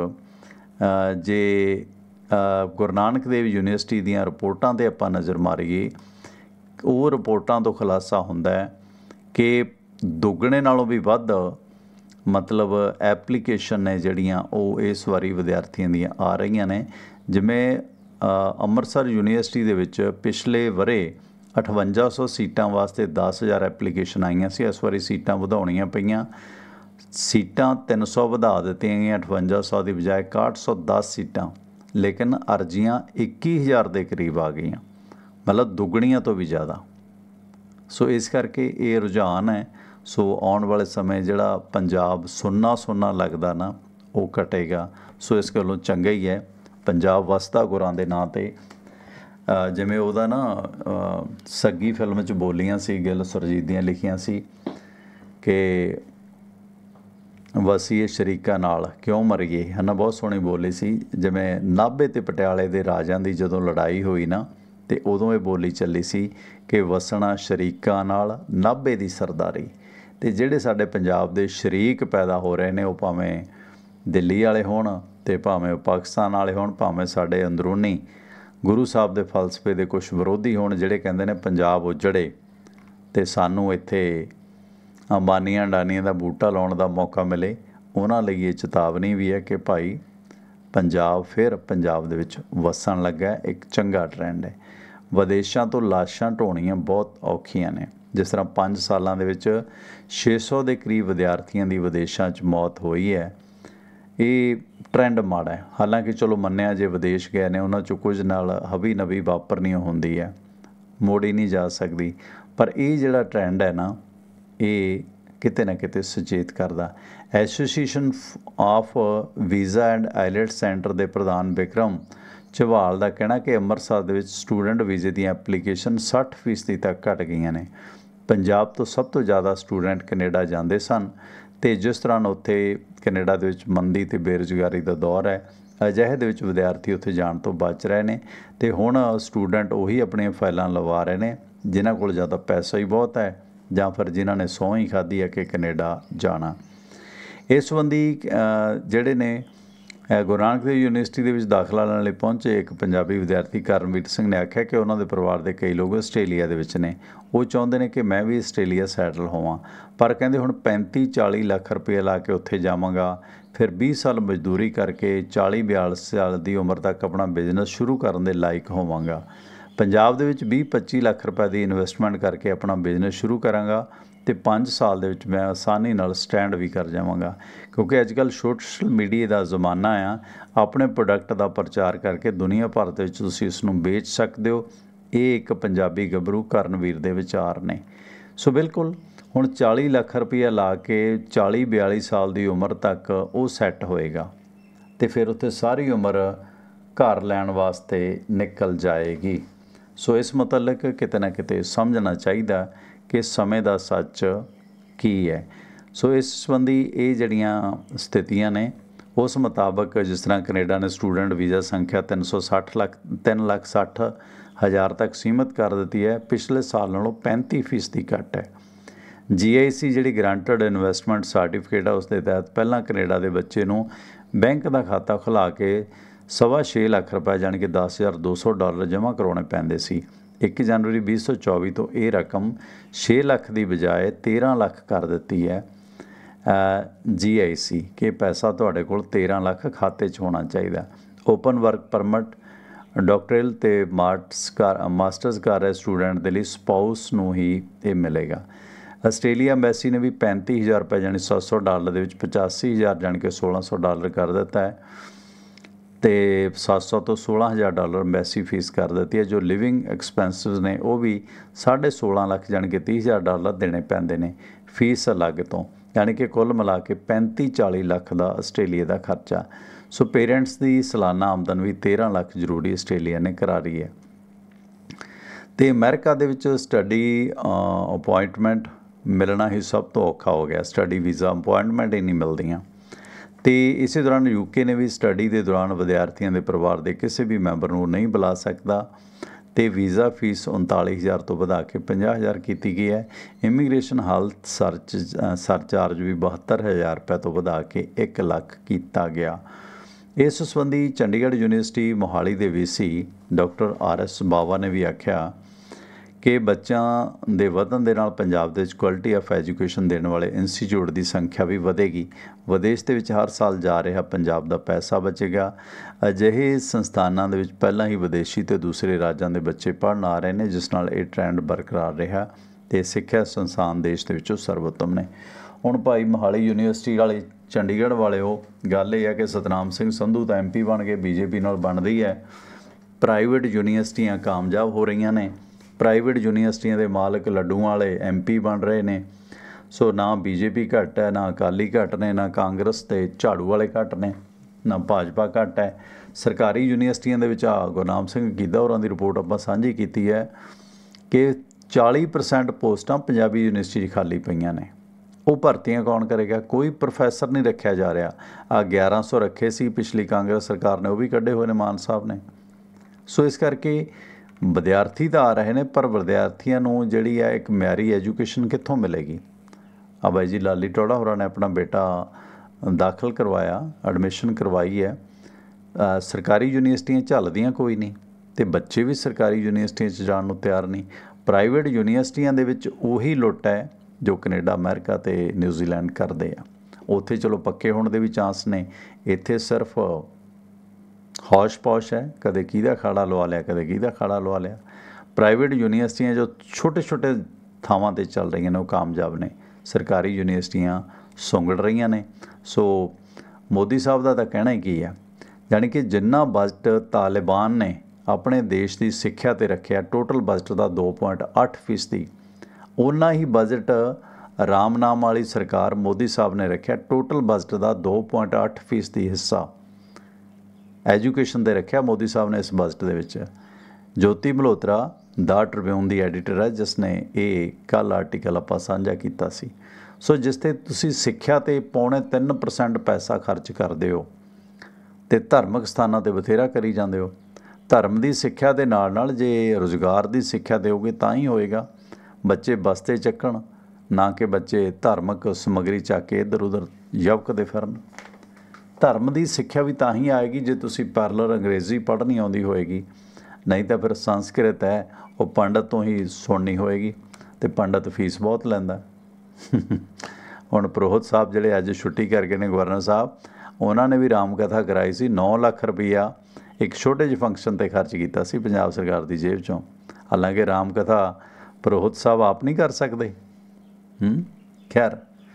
Speaker 1: ਜੇ ਗੁਰੂ ਨਾਨਕ ਦੇਵ ਯੂਨੀਵਰਸਿਟੀ ਦੀਆਂ ਰਿਪੋਰਟਾਂ 'ਤੇ ਆਪਾਂ ਨਜ਼ਰ ਮਾਰੀਏ, ਉਹ ਰਿਪੋਰਟਾਂ ਤੋਂ ਖੁਲਾਸਾ ਹੁੰਦਾ ਹੈ ਕਿ ਦੁੱਗਣੇ ਨਾਲੋਂ ਵੀ ਵੱਧ ਮਤਲਬ ਐਪਲੀਕੇਸ਼ਨ ਨੇ ਜਿਹੜੀਆਂ ਉਹ ਇਸ ਵਾਰੀ ਵਿਦਿਆਰਥੀਆਂ ਦੀਆਂ ਆ ਰਹੀਆਂ ਨੇ। ਜਿਵੇਂ ਅੰਮ੍ਰਿਤਸਰ ਯੂਨੀਵਰਸਿਟੀ ਦੇ ਵਿੱਚ ਪਿਛਲੇ ਵਰੇ ਅਠਵੰਜਾ ਸੌ ਸੀਟਾਂ ਵਾਸਤੇ ਦਸ ਹਜ਼ਾਰ ਐਪਲੀਕੇਸ਼ਨ ਆਈਆਂ ਸੀ। ਇਸ ਵਾਰੀ ਸੀਟਾਂ ਵਧਾਉਣੀਆਂ ਪਈਆਂ, ਸੀਟਾਂ ਤਿੰਨ ਸੌ ਵਧਾ ਦਿੱਤੀਆਂ ਗਈਆਂ, ਅਠਵੰਜਾ ਸੌ ਦੀ ਬਜਾਏ ਇਕਾਹਠ ਸੌ ਦਸ ਸੀਟਾਂ, ਲੇਕਿਨ ਅਰਜ਼ੀਆਂ ਇੱਕੀ ਹਜ਼ਾਰ ਦੇ ਕਰੀਬ ਆ ਗਈਆਂ, ਮਤਲਬ ਦੁੱਗਣੀਆਂ ਤੋਂ ਵੀ ਜ਼ਿਆਦਾ। ਸੋ ਇਸ ਕਰਕੇ ਇਹ ਰੁਝਾਨ ਹੈ। ਸੋ ਆਉਣ ਵਾਲੇ ਸਮੇਂ ਜਿਹੜਾ ਪੰਜਾਬ ਸੁੰਨਾ ਸੁੰਨਾ ਲੱਗਦਾ ਨਾ, ਉਹ ਘਟੇਗਾ। ਸੋ ਇਸ ਗੱਲੋਂ ਚੰਗਾ ਹੀ ਹੈ। ਪੰਜਾਬ ਵਸਦਾ ਗੁਰਾਂ ਦੇ ਨਾਂ 'ਤੇ ਜਿਵੇਂ ਉਹਦਾ ਨਾ ਸੱਗੀ ਫਿਲਮ 'ਚ ਬੋਲੀਆਂ ਸੀ, ਗਿੱਲ ਸੁਰਜੀਤ ਦੀਆਂ ਲਿਖੀਆਂ ਸੀ ਕਿ ਵਸੀਏ ਸ਼ਰੀਕਾਂ ਨਾਲ ਕਿਉਂ ਮਰੀਏ, ਹੈ ਨਾ, ਬਹੁਤ ਸੋਹਣੀ ਬੋਲੀ ਸੀ। ਜਿਵੇਂ ਨਾਭੇ ਅਤੇ ਪਟਿਆਲੇ ਦੇ ਰਾਜਿਆਂ ਦੀ ਜਦੋਂ ਲੜਾਈ ਹੋਈ ਨਾ, ਅਤੇ ਉਦੋਂ ਇਹ ਬੋਲੀ ਚੱਲੀ ਸੀ ਕਿ ਵਸਣਾ ਸ਼ਰੀਕਾਂ ਨਾਲ ਨਾਭੇ ਦੀ ਸਰਦਾਰੀ। ਅਤੇ ਜਿਹੜੇ ਸਾਡੇ ਪੰਜਾਬ ਦੇ ਸ਼ਰੀਕ ਪੈਦਾ ਹੋ ਰਹੇ ਨੇ, ਉਹ ਭਾਵੇਂ ਦਿੱਲੀ ਵਾਲੇ ਹੋਣ ਅਤੇ ਭਾਵੇਂ ਉਹ ਪਾਕਿਸਤਾਨ ਵਾਲੇ ਹੋਣ, ਭਾਵੇਂ ਸਾਡੇ ਅੰਦਰੂਨੀ ਗੁਰੂ ਸਾਹਿਬ ਦੇ ਫਲਸਫੇ ਦੇ ਕੁਛ ਵਿਰੋਧੀ ਹੋਣ, ਜਿਹੜੇ ਕਹਿੰਦੇ ਨੇ ਪੰਜਾਬ ਉਜੜੇ ਅਤੇ ਸਾਨੂੰ ਇੱਥੇ ਅੰਬਾਨੀਆਂ ਅਡਾਨੀਆਂ ਦਾ ਬੂਟਾ ਲਾਉਣ ਦਾ ਮੌਕਾ ਮਿਲੇ, ਉਹਨਾਂ ਲਈ ਇਹ ਚੇਤਾਵਨੀ ਵੀ ਹੈ ਕਿ ਭਾਈ ਪੰਜਾਬ ਫਿਰ ਪੰਜਾਬ ਦੇ ਵਿੱਚ ਵਸਣ ਲੱਗਾ। ਇੱਕ ਚੰਗਾ ਟਰੈਂਡ ਹੈ। ਵਿਦੇਸ਼ਾਂ ਤੋਂ ਲਾਸ਼ਾਂ ਢੋਣੀਆਂ ਬਹੁਤ ਔਖੀਆਂ ਨੇ। ਜਿਸ ਤਰ੍ਹਾਂ ਪੰਜ ਸਾਲਾਂ ਦੇ ਵਿੱਚ ਛੇ ਸੌ ਦੇ ਕਰੀਬ ਵਿਦਿਆਰਥੀਆਂ ਦੀ ਵਿਦੇਸ਼ਾਂ 'ਚ ਮੌਤ ਹੋਈ ਹੈ। ਇਹ ਟਰੈਂਡ ਮਾੜਾ ਹੈ। ਹਾਲਾਂਕਿ ਚਲੋ ਮੰਨਿਆ, ਜੇ ਵਿਦੇਸ਼ ਗਏ ਨੇ ਉਹਨਾਂ 'ਚੋਂ ਕੁਝ ਨਾਲ ਹਵੀ ਨਵੀ ਵਾਪਰਨੀ ਹੁੰਦੀ ਹੈ, ਮੋੜੀ ਨਹੀਂ ਜਾ ਸਕਦੀ। ਪਰ ਇਹ ਜਿਹੜਾ ਟਰੈਂਡ ਹੈ ਨਾ, ਇਹ ਕਿਤੇ ਨਾ ਕਿਤੇ ਸੁਚੇਤ ਕਰਦਾ। Association of visa and IELTS centre ਦੇ ਪ੍ਰਧਾਨ ਬਿਕਰਮ ਝਵਾਲ ਦਾ ਕਹਿਣਾ ਕਿ ਅੰਮ੍ਰਿਤਸਰ ਦੇ ਵਿੱਚ ਸਟੂਡੈਂਟ ਵੀਜ਼ੇ ਦੀਆਂ ਐਪਲੀਕੇਸ਼ਨ ਸੱਠ ਫੀਸਦੀ ਤੱਕ ਘਟ ਗਈਆਂ ਨੇ। ਪੰਜਾਬ ਤੋਂ ਸਭ ਤੋਂ ਜ਼ਿਆਦਾ ਸਟੂਡੈਂਟ ਕੈਨੇਡਾ ਜਾਂਦੇ ਸਨ, ਅਤੇ ਜਿਸ ਤਰ੍ਹਾਂ ਉੱਥੇ ਕੈਨੇਡਾ ਦੇ ਵਿੱਚ ਮੰਦੀ ਅਤੇ ਬੇਰੁਜ਼ਗਾਰੀ ਦਾ ਦੌਰ ਹੈ, ਅਜਿਹੇ ਦੇ ਵਿੱਚ ਵਿਦਿਆਰਥੀ ਉੱਥੇ ਜਾਣ ਤੋਂ ਬਚ ਰਹੇ ਨੇ। ਅਤੇ ਹੁਣ ਸਟੂਡੈਂਟ ਉਹੀ ਆਪਣੀਆਂ ਫਾਈਲਾਂ ਲਵਾ ਰਹੇ ਨੇ ਜਿਨ੍ਹਾਂ ਕੋਲ ਜਾਂ ਤਾਂ ਪੈਸਾ ਹੀ ਬਹੁਤ ਹੈ, ਜਾਂ ਫਿਰ ਜਿਨ੍ਹਾਂ ਨੇ ਸਹੁੰ ਹੀ ਖਾਧੀ ਹੈ ਕਿ ਕੈਨੇਡਾ ਜਾਣਾ। ਇਸ ਸੰਬੰਧੀ ਜਿਹੜੇ ਨੇ ਗੁਰੂ ਨਾਨਕ ਦੇਵ ਯੂਨੀਵਰਸਿਟੀ ਦੇ ਵਿੱਚ ਦਾਖਲਾ ਲੈਣ ਲਈ ਪਹੁੰਚੇ ਇੱਕ ਪੰਜਾਬੀ ਵਿਦਿਆਰਥੀ ਕਰਮਵੀਰ ਸਿੰਘ ਨੇ ਆਖਿਆ ਕਿ ਉਹਨਾਂ ਦੇ ਪਰਿਵਾਰ ਦੇ ਕਈ ਲੋਕ ਆਸਟ੍ਰੇਲੀਆ ਦੇ ਵਿੱਚ ਨੇ। ਉਹ ਚਾਹੁੰਦੇ ਨੇ ਕਿ ਮੈਂ ਵੀ ਆਸਟ੍ਰੇਲੀਆ ਸੈਟਲ ਹੋਵਾਂ, ਪਰ ਕਹਿੰਦੇ ਹੁਣ ਪੈਂਤੀ ਚਾਲੀ ਲੱਖ ਰੁਪਏ ਲਾ ਕੇ ਉੱਥੇ ਜਾਵਾਂਗਾ, ਫਿਰ ਵੀਹ ਸਾਲ ਮਜ਼ਦੂਰੀ ਕਰਕੇ ਚਾਲੀ ਬਿਆਲੀ ਸਾਲ ਦੀ ਉਮਰ ਤੱਕ ਆਪਣਾ ਬਿਜ਼ਨਸ ਸ਼ੁਰੂ ਕਰਨ ਦੇ ਲਾਇਕ ਹੋਵਾਂਗਾ। ਪੰਜਾਬ ਦੇ ਵਿੱਚ ਵੀਹ ਪੱਚੀ ਲੱਖ ਰੁਪਏ ਦੀ ਇਨਵੈਸਟਮੈਂਟ ਕਰਕੇ ਆਪਣਾ ਬਿਜ਼ਨਸ ਸ਼ੁਰੂ ਕਰਾਂਗਾ, ਅਤੇ ਪੰਜ ਸਾਲ ਦੇ ਵਿੱਚ ਮੈਂ ਆਸਾਨੀ ਨਾਲ ਸਟੈਂਡ ਵੀ ਕਰ ਜਾਵਾਂਗਾ। ਕਿਉਂਕਿ ਅੱਜ ਕੱਲ੍ਹ ਸੋਸ਼ਲ ਮੀਡੀਆ ਦਾ ਜ਼ਮਾਨਾ ਆ, ਆਪਣੇ ਪ੍ਰੋਡਕਟ ਦਾ ਪ੍ਰਚਾਰ ਕਰਕੇ ਦੁਨੀਆ ਭਰ ਦੇ ਵਿੱਚ ਤੁਸੀਂ ਇਸ ਨੂੰ ਵੇਚ ਸਕਦੇ ਹੋ। ਇਹ ਇੱਕ ਪੰਜਾਬੀ ਗੱਭਰੂ ਕਰਨਵੀਰ ਦੇ ਵਿਚਾਰ ਨੇ। ਸੋ ਬਿਲਕੁਲ ਹੁਣ ਚਾਲੀ ਲੱਖ ਰੁਪਈਆ ਲਾ ਕੇ ਚਾਲੀ ਬਿਆਲੀ ਸਾਲ ਦੀ ਉਮਰ ਤੱਕ ਉਹ ਸੈੱਟ ਹੋਏਗਾ, ਅਤੇ ਫਿਰ ਉੱਥੇ ਸਾਰੀ ਉਮਰ ਘਰ ਲੈਣ ਵਾਸਤੇ ਨਿਕਲ ਜਾਏਗੀ। ਸੋ ਇਸ ਮੁਤਲਕ ਕਿਤੇ ਨਾ ਕਿਤੇ ਸਮਝਣਾ ਚਾਹੀਦਾ ਕਿ ਸਮੇਂ ਦਾ ਸੱਚ ਕੀ ਹੈ। ਸੋ ਇਸ ਸੰਬੰਧੀ ਇਹ ਜਿਹੜੀਆਂ ਸਥਿਤੀਆਂ ਨੇ, ਉਸ ਮੁਤਾਬਕ ਜਿਸ ਤਰ੍ਹਾਂ ਕੈਨੇਡਾ ਨੇ ਸਟੂਡੈਂਟ ਵੀਜ਼ਾ ਸੰਖਿਆ ਤਿੰਨ ਸੌ ਸੱਠ ਲੱਖ ਤਿੰਨ ਲੱਖ ਸੱਠ ਹਜ਼ਾਰ ਤੱਕ ਸੀਮਿਤ ਕਰ ਦਿੱਤੀ ਹੈ, ਪਿਛਲੇ ਸਾਲ ਨਾਲੋਂ ਪੈਂਤੀ ਫੀਸਦੀ ਘੱਟ ਹੈ। ਜੀ ਆਈ ਸੀ ਜਿਹੜੀ ਗਰੰਟਡ ਇਨਵੈਸਟਮੈਂਟ ਸਰਟੀਫਿਕੇਟ ਆ, ਉਸ ਦੇ ਤਹਿਤ ਪਹਿਲਾਂ ਕੈਨੇਡਾ ਦੇ ਬੱਚੇ ਨੂੰ ਬੈਂਕ ਦਾ ਖਾਤਾ ਖੁਲ੍ਹਾ ਕੇ ਸਵਾ ਛੇ ਲੱਖ ਰੁਪਏ ਜਾਣੀ ਕਿ ਦਸ ਹਜ਼ਾਰ ਦੋ ਸੌ ਡਾਲਰ ਜਮ੍ਹਾਂ ਕਰਾਉਣੇ ਪੈਂਦੇ ਸੀ। ਇੱਕ ਜਨਵਰੀ ਵੀਹ ਸੌ ਚੌਵੀ ਤੋਂ ਇਹ ਰਕਮ ਛੇ ਲੱਖ ਦੀ ਬਜਾਏ ਤੇਰ੍ਹਾਂ ਲੱਖ ਕਰ ਦਿੱਤੀ ਹੈ ਜੀ ਆਈ ਸੀ ਕਿ ਪੈਸਾ ਤੁਹਾਡੇ ਕੋਲ ਤੇਰ੍ਹਾਂ ਲੱਖ ਖਾਤੇ 'ਚ ਹੋਣਾ ਚਾਹੀਦਾ। ਓਪਨ ਵਰਕ ਪਰਮਿਟ, ਡਾਕਟਰਲ ਅਤੇ ਮਾਰਟਸ ਕਰ ਮਾਸਟਰਸ ਕਰ ਰਹੇ ਸਟੂਡੈਂਟ ਦੇ ਲਈ ਸਪਾਊਸ ਨੂੰ ਹੀ ਇਹ ਮਿਲੇਗਾ। ਆਸਟ੍ਰੇਲੀਆ ਐਮਬੈਸੀ ਨੇ ਵੀ ਪੈਂਤੀ ਹਜ਼ਾਰ ਰੁਪਏ ਜਾਣੀ ਸੱਤ ਸੌ ਡਾਲਰ ਦੇ ਵਿੱਚ ਪਚਾਸੀ ਹਜ਼ਾਰ ਜਾਣੀ ਕਿ ਸੋਲਾਂ ਸੌ ਡਾਲਰ ਕਰ ਦਿੱਤਾ ਹੈ, ਅਤੇ ਸੱਤ ਸੌ ਤੋਂ ਸੋਲਾਂ ਹਜ਼ਾਰ ਡਾਲਰ ਐਮਬੈਸੀ ਫੀਸ ਕਰ ਦਿੱਤੀ ਹੈ। ਜੋ ਲਿਵਿੰਗ ਐਕਸਪੈਂਸਿਸ ਨੇ ਉਹ ਵੀ ਸਾਢੇ ਸੋਲਾਂ ਲੱਖ ਜਾਣੀ ਕਿ ਤੀਹ ਹਜ਼ਾਰ ਡਾਲਰ ਦੇਣੇ ਪੈਂਦੇ ਨੇ ਫੀਸ ਅਲੱਗ ਤੋਂ, ਯਾਨੀ ਕਿ ਕੁੱਲ ਮਿਲਾ ਕੇ ਪੈਂਤੀ ਚਾਲੀ ਲੱਖ ਦਾ ਆਸਟ੍ਰੇਲੀਆ ਦਾ ਖਰਚਾ। ਸੋ ਪੇਰੈਂਟਸ ਦੀ ਸਾਲਾਨਾ ਆਮਦਨ ਵੀ ਤੇਰ੍ਹਾਂ ਲੱਖ ਜ਼ਰੂਰੀ ਆਸਟ੍ਰੇਲੀਆ ਨੇ ਕਰਾ ਰਹੀ ਹੈ। ਅਤੇ ਅਮਰੀਕਾ ਦੇ ਵਿੱਚ ਸਟੱਡੀ ਅਪੁਆਇੰਟਮੈਂਟ ਮਿਲਣਾ ਹੀ ਸਭ ਤੋਂ ਔਖਾ ਹੋ ਗਿਆ। ਸਟੱਡੀ ਵੀਜ਼ਾ ਅਪੁਆਇੰਟਮੈਂਟ ਹੀ ਨਹੀਂ ਮਿਲਦੀਆਂ। ਅਤੇ ਇਸੇ ਦੌਰਾਨ ਯੂਕੇ ਨੇ ਵੀ ਸਟੱਡੀ ਦੇ ਦੌਰਾਨ ਵਿਦਿਆਰਥੀਆਂ ਦੇ ਪਰਿਵਾਰ ਦੇ ਕਿਸੇ ਵੀ ਮੈਂਬਰ ਨੂੰ ਨਹੀਂ ਬੁਲਾ ਸਕਦਾ, ਅਤੇ ਵੀਜ਼ਾ ਫੀਸ ਉਨਤਾਲੀ ਹਜ਼ਾਰ ਤੋਂ ਵਧਾ ਕੇ ਪੰਜਾਹ ਹਜ਼ਾਰ ਕੀਤੀ ਗਈ ਹੈ। ਇਮੀਗ੍ਰੇਸ਼ਨ ਹੈਲਥ ਸਰਚ ਸਰਚਾਰਜ ਵੀ ਬਹੱਤਰ ਹਜ਼ਾਰ ਰੁਪਏ ਤੋਂ ਵਧਾ ਕੇ ਇੱਕ ਲੱਖ ਕੀਤਾ ਗਿਆ। ਇਸ ਸੰਬੰਧੀ ਚੰਡੀਗੜ੍ਹ ਯੂਨੀਵਰਸਿਟੀ ਮੋਹਾਲੀ ਦੇ V C doctor R S Bawa ਨੇ ਵੀ ਆਖਿਆ ਕਿ ਬੱਚਿਆਂ ਦੇ ਵਧਣ ਦੇ ਨਾਲ ਪੰਜਾਬ ਦੇ ਵਿੱਚ ਕੁਆਲਿਟੀ ਆਫ ਐਜੂਕੇਸ਼ਨ ਦੇਣ ਵਾਲੇ ਇੰਸਟੀਚਿਊਟ ਦੀ ਸੰਖਿਆ ਵੀ ਵਧੇਗੀ। ਵਿਦੇਸ਼ ਦੇ ਵਿੱਚ ਹਰ ਸਾਲ ਜਾ ਰਿਹਾ ਪੰਜਾਬ ਦਾ ਪੈਸਾ ਬਚੇਗਾ। ਅਜਿਹੇ ਸੰਸਥਾਨਾਂ ਦੇ ਵਿੱਚ ਪਹਿਲਾਂ ਹੀ ਵਿਦੇਸ਼ੀ ਅਤੇ ਦੂਸਰੇ ਰਾਜਾਂ ਦੇ ਬੱਚੇ ਪੜ੍ਹਨ ਆ ਰਹੇ ਨੇ, ਜਿਸ ਨਾਲ ਇਹ ਟ੍ਰੈਂਡ ਬਰਕਰਾਰ ਰਿਹਾ ਅਤੇ ਸਿੱਖਿਆ ਸੰਸਥਾਨ ਦੇਸ਼ ਦੇ ਵਿੱਚੋਂ ਸਰਵੋਤਮ ਨੇ। ਹੁਣ ਭਾਈ ਮੋਹਾਲੀ ਯੂਨੀਵਰਸਿਟੀ ਵਾਲੇ, ਚੰਡੀਗੜ੍ਹ ਵਾਲੇ, ਉਹ ਗੱਲ ਇਹ ਹੈ ਕਿ ਸਤਨਾਮ ਸਿੰਘ ਸੰਧੂ ਤਾਂ ਐਮ ਪੀ ਬਣ ਗਏ, ਬੀਜੇਪੀ ਨਾਲ ਬਣਦੀ ਹੈ। ਪ੍ਰਾਈਵੇਟ ਯੂਨੀਵਰਸਿਟੀਆਂ ਕਾਮਯਾਬ ਹੋ ਰਹੀਆਂ ਨੇ, ਪ੍ਰਾਈਵੇਟ ਯੂਨੀਵਰਸਿਟੀਆਂ ਦੇ ਮਾਲਕ ਲੱਡੂਆਂ ਵਾਲੇ ਐਮ ਪੀ ਬਣ ਰਹੇ ਨੇ। ਸੋ ਨਾ ਬੀਜੇਪੀ ਘੱਟ ਹੈ, ਨਾ ਅਕਾਲੀ ਘੱਟ ਨੇ, ਨਾ ਕਾਂਗਰਸ ਤੇ ਝਾੜੂ ਵਾਲੇ ਘੱਟ ਨੇ, ਨਾ ਭਾਜਪਾ ਘੱਟ ਹੈ। ਸਰਕਾਰੀ ਯੂਨੀਵਰਸਿਟੀਆਂ ਦੇ ਵਿੱਚ ਆ ਗੁਰਨਾਮ ਸਿੰਘ ਗੀਦਾ ਹੋਰਾਂ ਦੀ ਰਿਪੋਰਟ ਆਪਾਂ ਸਾਂਝੀ ਕੀਤੀ ਹੈ ਕਿ ਚਾਲੀ ਪਰਸੈਂਟ ਪੋਸਟਾਂ ਪੰਜਾਬੀ ਯੂਨੀਵਰਸਿਟੀ 'ਚ ਖਾਲੀ ਪਈਆਂ ਨੇ। ਉਹ ਭਰਤੀਆਂ ਕੌਣ ਕਰੇਗਾ? ਕੋਈ ਪ੍ਰੋਫੈਸਰ ਨਹੀਂ ਰੱਖਿਆ ਜਾ ਰਿਹਾ। ਆ ਗਿਆਰਾਂ ਸੌ ਰੱਖੇ ਸੀ ਪਿਛਲੀ ਕਾਂਗਰਸ ਸਰਕਾਰ ਨੇ, ਉਹ ਵੀ ਕੱਢੇ ਹੋਏ ਨੇ ਮਾਨ ਸਾਹਿਬ ਨੇ। ਸੋ ਇਸ ਕਰਕੇ ਵਿਦਿਆਰਥੀ ਤਾਂ ਆ ਰਹੇ ਨੇ, ਪਰ ਵਿਦਿਆਰਥੀਆਂ ਨੂੰ ਜਿਹੜੀ ਹੈ ਇੱਕ ਮਿਆਰੀ ਐਜੂਕੇਸ਼ਨ ਕਿੱਥੋਂ ਮਿਲੇਗੀ? ਆ ਬਾਈ ਜੀ ਲਾਲੀ ਟੋੜਾ ਹੋਰਾਂ ਨੇ ਆਪਣਾ ਬੇਟਾ ਦਾਖਲ ਕਰਵਾਇਆ, ਐਡਮਿਸ਼ਨ ਕਰਵਾਈ ਹੈ। ਸਰਕਾਰੀ ਯੂਨੀਵਰਸਿਟੀਆਂ ਝੱਲਦੀਆਂ ਕੋਈ ਨਹੀਂ ਅਤੇ ਬੱਚੇ ਵੀ ਸਰਕਾਰੀ ਯੂਨੀਵਰਸਿਟੀਆਂ 'ਚ ਜਾਣ ਨੂੰ ਤਿਆਰ ਨਹੀਂ। ਪ੍ਰਾਈਵੇਟ ਯੂਨੀਵਰਸਿਟੀਆਂ ਦੇ ਵਿੱਚ ਉਹੀ ਲੁੱਟ ਹੈ ਜੋ ਕੈਨੇਡਾ, ਅਮਰੀਕਾ ਅਤੇ ਨਿਊਜ਼ੀਲੈਂਡ ਕਰਦੇ ਆ। ਉੱਥੇ ਚਲੋ ਪੱਕੇ ਹੋਣ ਦੇ ਵੀ ਚਾਂਸ ਨੇ, ਇੱਥੇ ਸਿਰਫ ਹੌਸ਼ ਪੌਸ਼ ਹੈ, ਕਦੇ ਕਿਹਦਾ ਖਾੜਾ ਲਵਾ ਲਿਆ, ਕਦੇ ਕਿਹਦਾ ਖਾੜਾ ਲਵਾ ਲਿਆ। ਪ੍ਰਾਈਵੇਟ ਯੂਨੀਵਰਸਿਟੀਆਂ ਜੋ ਛੋਟੇ ਛੋਟੇ ਥਾਵਾਂ 'ਤੇ ਚੱਲ ਰਹੀਆਂ ਨੇ ਉਹ ਕਾਮਯਾਬ ਨੇ, ਸਰਕਾਰੀ ਯੂਨੀਵਰਸਿਟੀਆਂ ਸੁੰਗੜ ਰਹੀਆਂ ਨੇ। ਸੋ ਮੋਦੀ ਸਾਹਿਬ ਦਾ ਤਾਂ ਕਹਿਣਾ ਹੀ ਕੀ ਹੈ, ਯਾਨੀ ਕਿ ਜਿੰਨਾ ਬਜਟ ਤਾਲਿਬਾਨ ਨੇ ਆਪਣੇ ਦੇਸ਼ ਦੀ ਸਿੱਖਿਆ 'ਤੇ ਰੱਖਿਆ, ਟੋਟਲ ਬਜਟ ਦਾ ਦੋ ਪੁਆਇੰਟ ਅੱਠ ਫੀਸਦੀ, ਓਨਾ ਹੀ ਬਜਟ ਰਾਮ ਨਾਮ ਵਾਲੀ ਸਰਕਾਰ ਮੋਦੀ ਸਾਹਿਬ ਨੇ ਰੱਖਿਆ, ਟੋਟਲ ਬਜਟ ਦਾ ਦੋ ਪੁਆਇੰਟ ਅੱਠ ਫੀਸਦੀ ਹਿੱਸਾ ਐਜੂਕੇਸ਼ਨ 'ਤੇ ਰੱਖਿਆ ਮੋਦੀ ਸਾਹਿਬ ਨੇ ਇਸ ਬਜਟ ਦੇ ਵਿੱਚ। ਜੋਤੀ ਮਲਹੋਤਰਾ ਦਾ ਟ੍ਰਿਬਿਊਨ ਦੀ ਐਡੀਟਰ ਹੈ, ਜਿਸ ਨੇ ਇਹ ਕੱਲ੍ਹ ਆਰਟੀਕਲ ਆਪਾਂ ਸਾਂਝਾ ਕੀਤਾ ਸੀ। ਸੋ ਜਿਸ 'ਤੇ ਤੁਸੀਂ ਸਿੱਖਿਆ 'ਤੇ ਪੌਣੇ ਤਿੰਨ ਪਰਸੈਂਟ ਪੈਸਾ ਖਰਚ ਕਰਦੇ ਹੋ ਅਤੇ ਧਾਰਮਿਕ ਸਥਾਨਾਂ 'ਤੇ ਬਥੇਰਾ ਕਰੀ ਜਾਂਦੇ ਹੋ। ਧਰਮ ਦੀ ਸਿੱਖਿਆ ਦੇ ਨਾਲ ਨਾਲ ਜੇ ਰੁਜ਼ਗਾਰ ਦੀ ਸਿੱਖਿਆ ਦਿਓਗੇ ਤਾਂ ਹੀ ਹੋਏਗਾ। ਬੱਚੇ ਬਸਤੇ ਚੱਕਣ, ਨਾ ਕਿ ਬੱਚੇ ਧਾਰਮਿਕ ਸਮੱਗਰੀ ਚੱਕ ਕੇ ਇੱਧਰ ਉੱਧਰ ਯਵਕਦੇ ਫਿਰਨ। ਧਰਮ ਦੀ ਸਿੱਖਿਆ ਵੀ ਤਾਂ ਹੀ ਆਏਗੀ ਜੇ ਤੁਸੀਂ ਪੈਰਲਰ ਅੰਗਰੇਜ਼ੀ ਪੜ੍ਹਨੀ ਆਉਂਦੀ ਹੋਏਗੀ, ਨਹੀਂ ਤਾਂ ਫਿਰ ਸੰਸਕ੍ਰਿਤ ਹੈ ਉਹ ਪੰਡਤ ਤੋਂ ਹੀ ਸੁਣਨੀ ਹੋਏਗੀ, ਅਤੇ ਪੰਡਤ ਫੀਸ ਬਹੁਤ ਲੈਂਦਾ। ਹੁਣ ਪ੍ਰੋਹਤ ਸਾਹਿਬ ਜਿਹੜੇ ਅੱਜ ਛੁੱਟੀ ਕਰ ਗਏ ਨੇ, ਗਵਰਨਰ ਸਾਹਿਬ, ਉਹਨਾਂ ਨੇ ਵੀ ਰਾਮ ਕਥਾ ਕਰਾਈ ਸੀ। ਨੌ ਲੱਖ ਰੁਪਈਆ ਇੱਕ ਛੋਟੇ ਜਿਹੇ ਫੰਕਸ਼ਨ 'ਤੇ ਖਰਚ ਕੀਤਾ ਸੀ ਪੰਜਾਬ ਸਰਕਾਰ ਦੀ ਜੇਬ 'ਚੋਂ। ਹਾਲਾਂਕਿ ਰਾਮ ਕਥਾ ਪ੍ਰੋਹਤ ਸਾਹਿਬ ਆਪ ਨਹੀਂ ਕਰ ਸਕਦੇ। ਖੈਰ,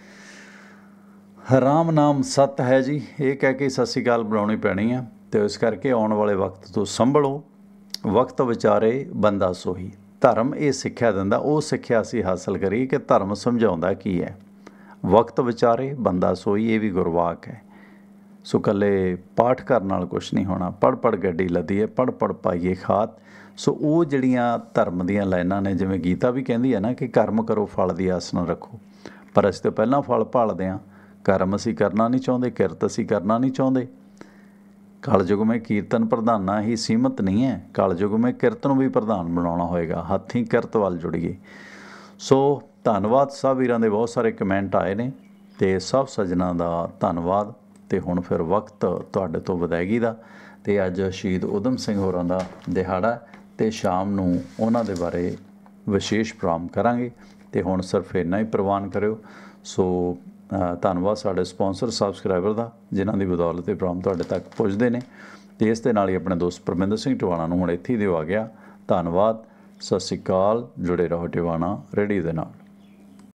Speaker 1: ਰਾਮ ਨਾਮ ਸੱਤ ਹੈ ਜੀ, ਇਹ ਕਹਿ ਕੇ ਸਤਿ ਸ਼੍ਰੀ ਅਕਾਲ ਬੁਲਾਉਣੀ ਪੈਣੀ ਆ। ਅਤੇ ਇਸ ਕਰਕੇ ਆਉਣ ਵਾਲੇ ਵਕਤ ਤੋਂ ਸੰਭਲੋ, ਵਕਤ ਵਿਚਾਰੇ ਬੰਦਾ ਸੋਹੀ। ਧਰਮ ਇਹ ਸਿੱਖਿਆ ਦਿੰਦਾ, ਉਹ ਸਿੱਖਿਆ ਅਸੀਂ ਹਾਸਲ ਕਰੀਏ ਕਿ ਧਰਮ ਸਮਝਾਉਂਦਾ ਕੀ ਹੈ। ਵਕਤ ਵਿਚਾਰੇ ਬੰਦਾ ਸੋਹੀ, ਇਹ ਵੀ ਗੁਰਵਾਕ ਹੈ। ਸੋ ਇਕੱਲੇ ਪਾਠ ਕਰਨ ਨਾਲ ਕੁਛ ਨਹੀਂ ਹੋਣਾ। ਪੜ੍ਹ ਪੜ੍ਹ ਗੱਡੀ ਲੱਦੀ ਹੈ, ਪੜ੍ਹ ਪੜ੍ਹ ਪਾਈਏ ਖਾਤ। ਸੋ ਉਹ ਜਿਹੜੀਆਂ ਧਰਮ ਦੀਆਂ ਲਾਈਨਾਂ ਨੇ, ਜਿਵੇਂ ਗੀਤਾ ਵੀ ਕਹਿੰਦੀ ਹੈ ਨਾ ਕਿ ਕਰਮ ਕਰੋ ਫਲ ਦੀ ਆਸ ਨਾ ਰੱਖੋ, ਪਰ ਅਸੀਂ ਤਾਂ ਪਹਿਲਾਂ ਫਲ ਭਾਲਦੇ ਹਾਂ। ਕਰਮ ਅਸੀਂ ਕਰਨਾ ਨਹੀਂ ਚਾਹੁੰਦੇ, ਕਿਰਤ ਅਸੀਂ ਕਰਨਾ ਨਹੀਂ ਚਾਹੁੰਦੇ। ਕਲਯੁਗ ਮੇਂ ਕੀਰਤਨ ਪ੍ਰਧਾਨਾਂ ਹੀ ਸੀਮਤ ਨਹੀਂ ਹੈ, ਕਲਯੁਗ ਮੇਂ ਕਿਰਤ ਨੂੰ ਵੀ ਪ੍ਰਧਾਨ ਬਣਾਉਣਾ ਹੋਏਗਾ। ਹੱਥੀਂ ਕਿਰਤ ਵੱਲ ਜੁੜੀਏ। ਸੋ ਧੰਨਵਾਦ, ਸਭ ਵੀਰਾਂ ਦੇ ਬਹੁਤ ਸਾਰੇ ਕਮੈਂਟ ਆਏ ਨੇ ਅਤੇ ਸਭ ਸੱਜਣਾ ਦਾ ਧੰਨਵਾਦ। ਅਤੇ ਹੁਣ ਫਿਰ ਵਕਤ ਤੁਹਾਡੇ ਤੋਂ ਵਿਦਾਇਗੀ ਦਾ, ਅਤੇ ਅੱਜ ਸ਼ਹੀਦ ਊਧਮ ਸਿੰਘ ਹੋਰਾਂ ਦਾ ਦਿਹਾੜਾ, ਅਤੇ ਸ਼ਾਮ ਨੂੰ ਉਹਨਾਂ ਦੇ ਬਾਰੇ ਵਿਸ਼ੇਸ਼ ਪ੍ਰੋਗਰਾਮ ਕਰਾਂਗੇ। ਅਤੇ ਹੁਣ ਸਿਰਫ ਇੰਨਾ ਹੀ ਪ੍ਰਵਾਨ ਕਰਿਓ। ਸੋ ਧੰਨਵਾਦ ਸਾਡੇ ਸਪੋਂਸਰ ਸਬਸਕ੍ਰਾਈਬਰ ਦਾ, ਜਿਨ੍ਹਾਂ ਦੀ ਬਦੌਲਤ ਇਹ ਪ੍ਰੋਗਰਾਮ ਤੁਹਾਡੇ ਤੱਕ ਪੁੱਜਦੇ ਨੇ। ਅਤੇ ਇਸ ਦੇ ਨਾਲ ਹੀ ਆਪਣੇ ਦੋਸਤ ਪਰਮਿੰਦਰ ਸਿੰਘ ਟਿਵਾਣਾ ਨੂੰ ਹੁਣ ਇੱਥੇ ਹੀ ਦਿਓ ਆ ਗਿਆ। ਧੰਨਵਾਦ, ਸਤਿ ਸ਼੍ਰੀ ਅਕਾਲ। ਜੁੜੇ ਰਹੋ ਟਿਵਾਣਾ ਰੇਡੀਓ ਦੇ ਨਾਲ।